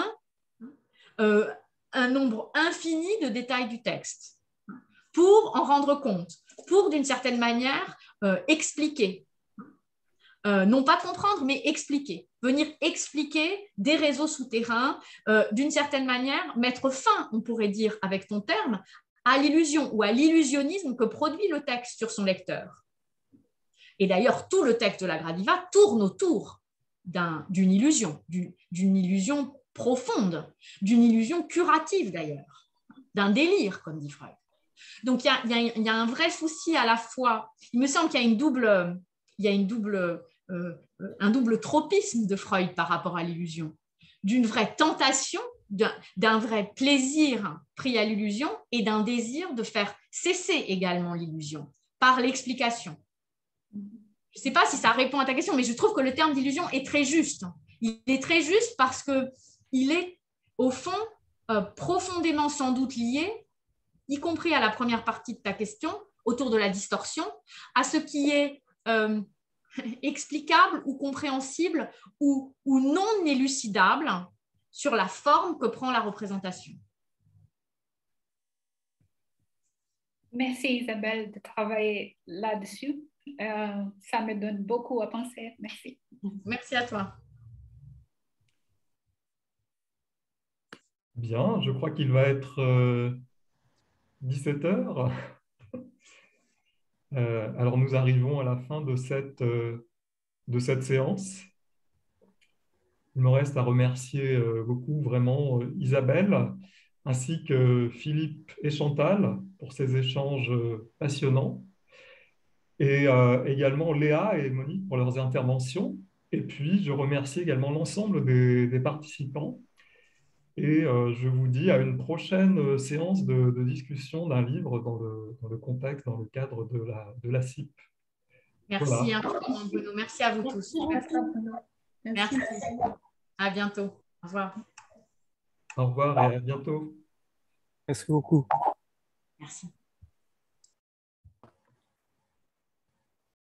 un nombre infini de détails du texte pour en rendre compte, pour d'une certaine manière expliquer. Non pas comprendre, mais expliquer. Venir expliquer des réseaux souterrains, d'une certaine manière, mettre fin, on pourrait dire avec ton terme, à l'illusion ou à l'illusionnisme que produit le texte sur son lecteur. Et d'ailleurs, tout le texte de la Gradiva tourne autour d'une illusion, d'une illusion profonde, d'une illusion curative d'ailleurs, d'un délire, comme dit Freud. Donc, il y a un vrai souci à la fois, il me semble qu'il y a un double tropisme de Freud par rapport à l'illusion, d'une vraie tentation, d'un vrai plaisir pris à l'illusion et d'un désir de faire cesser également l'illusion par l'explication. Je ne sais pas si ça répond à ta question, mais je trouve que le terme d'illusion est très juste. Il est très juste parce qu'il est, au fond, profondément sans doute lié, y compris à la première partie de ta question, autour de la distorsion, à ce qui est explicable ou compréhensible ou non élucidable sur la forme que prend la représentation. Merci Isabelle de travailler là-dessus. Ça me donne beaucoup à penser. Merci. Merci à toi. Bien, je crois qu'il va être 17 heures. Alors nous arrivons à la fin de cette séance. Il me reste à remercier beaucoup vraiment Isabelle, ainsi que Philippe et Chantal pour ces échanges passionnants, et également Léa et Monique pour leurs interventions. Et puis, je remercie également l'ensemble des participants. Et je vous dis à une prochaine séance de discussion d'un livre dans le contexte, dans le cadre de la CIP. Merci Voilà. infiniment, Bruno. Merci à vous tous. Merci, Bruno. Merci. À bientôt. Au revoir. Au revoir et à bientôt. Merci beaucoup. Merci.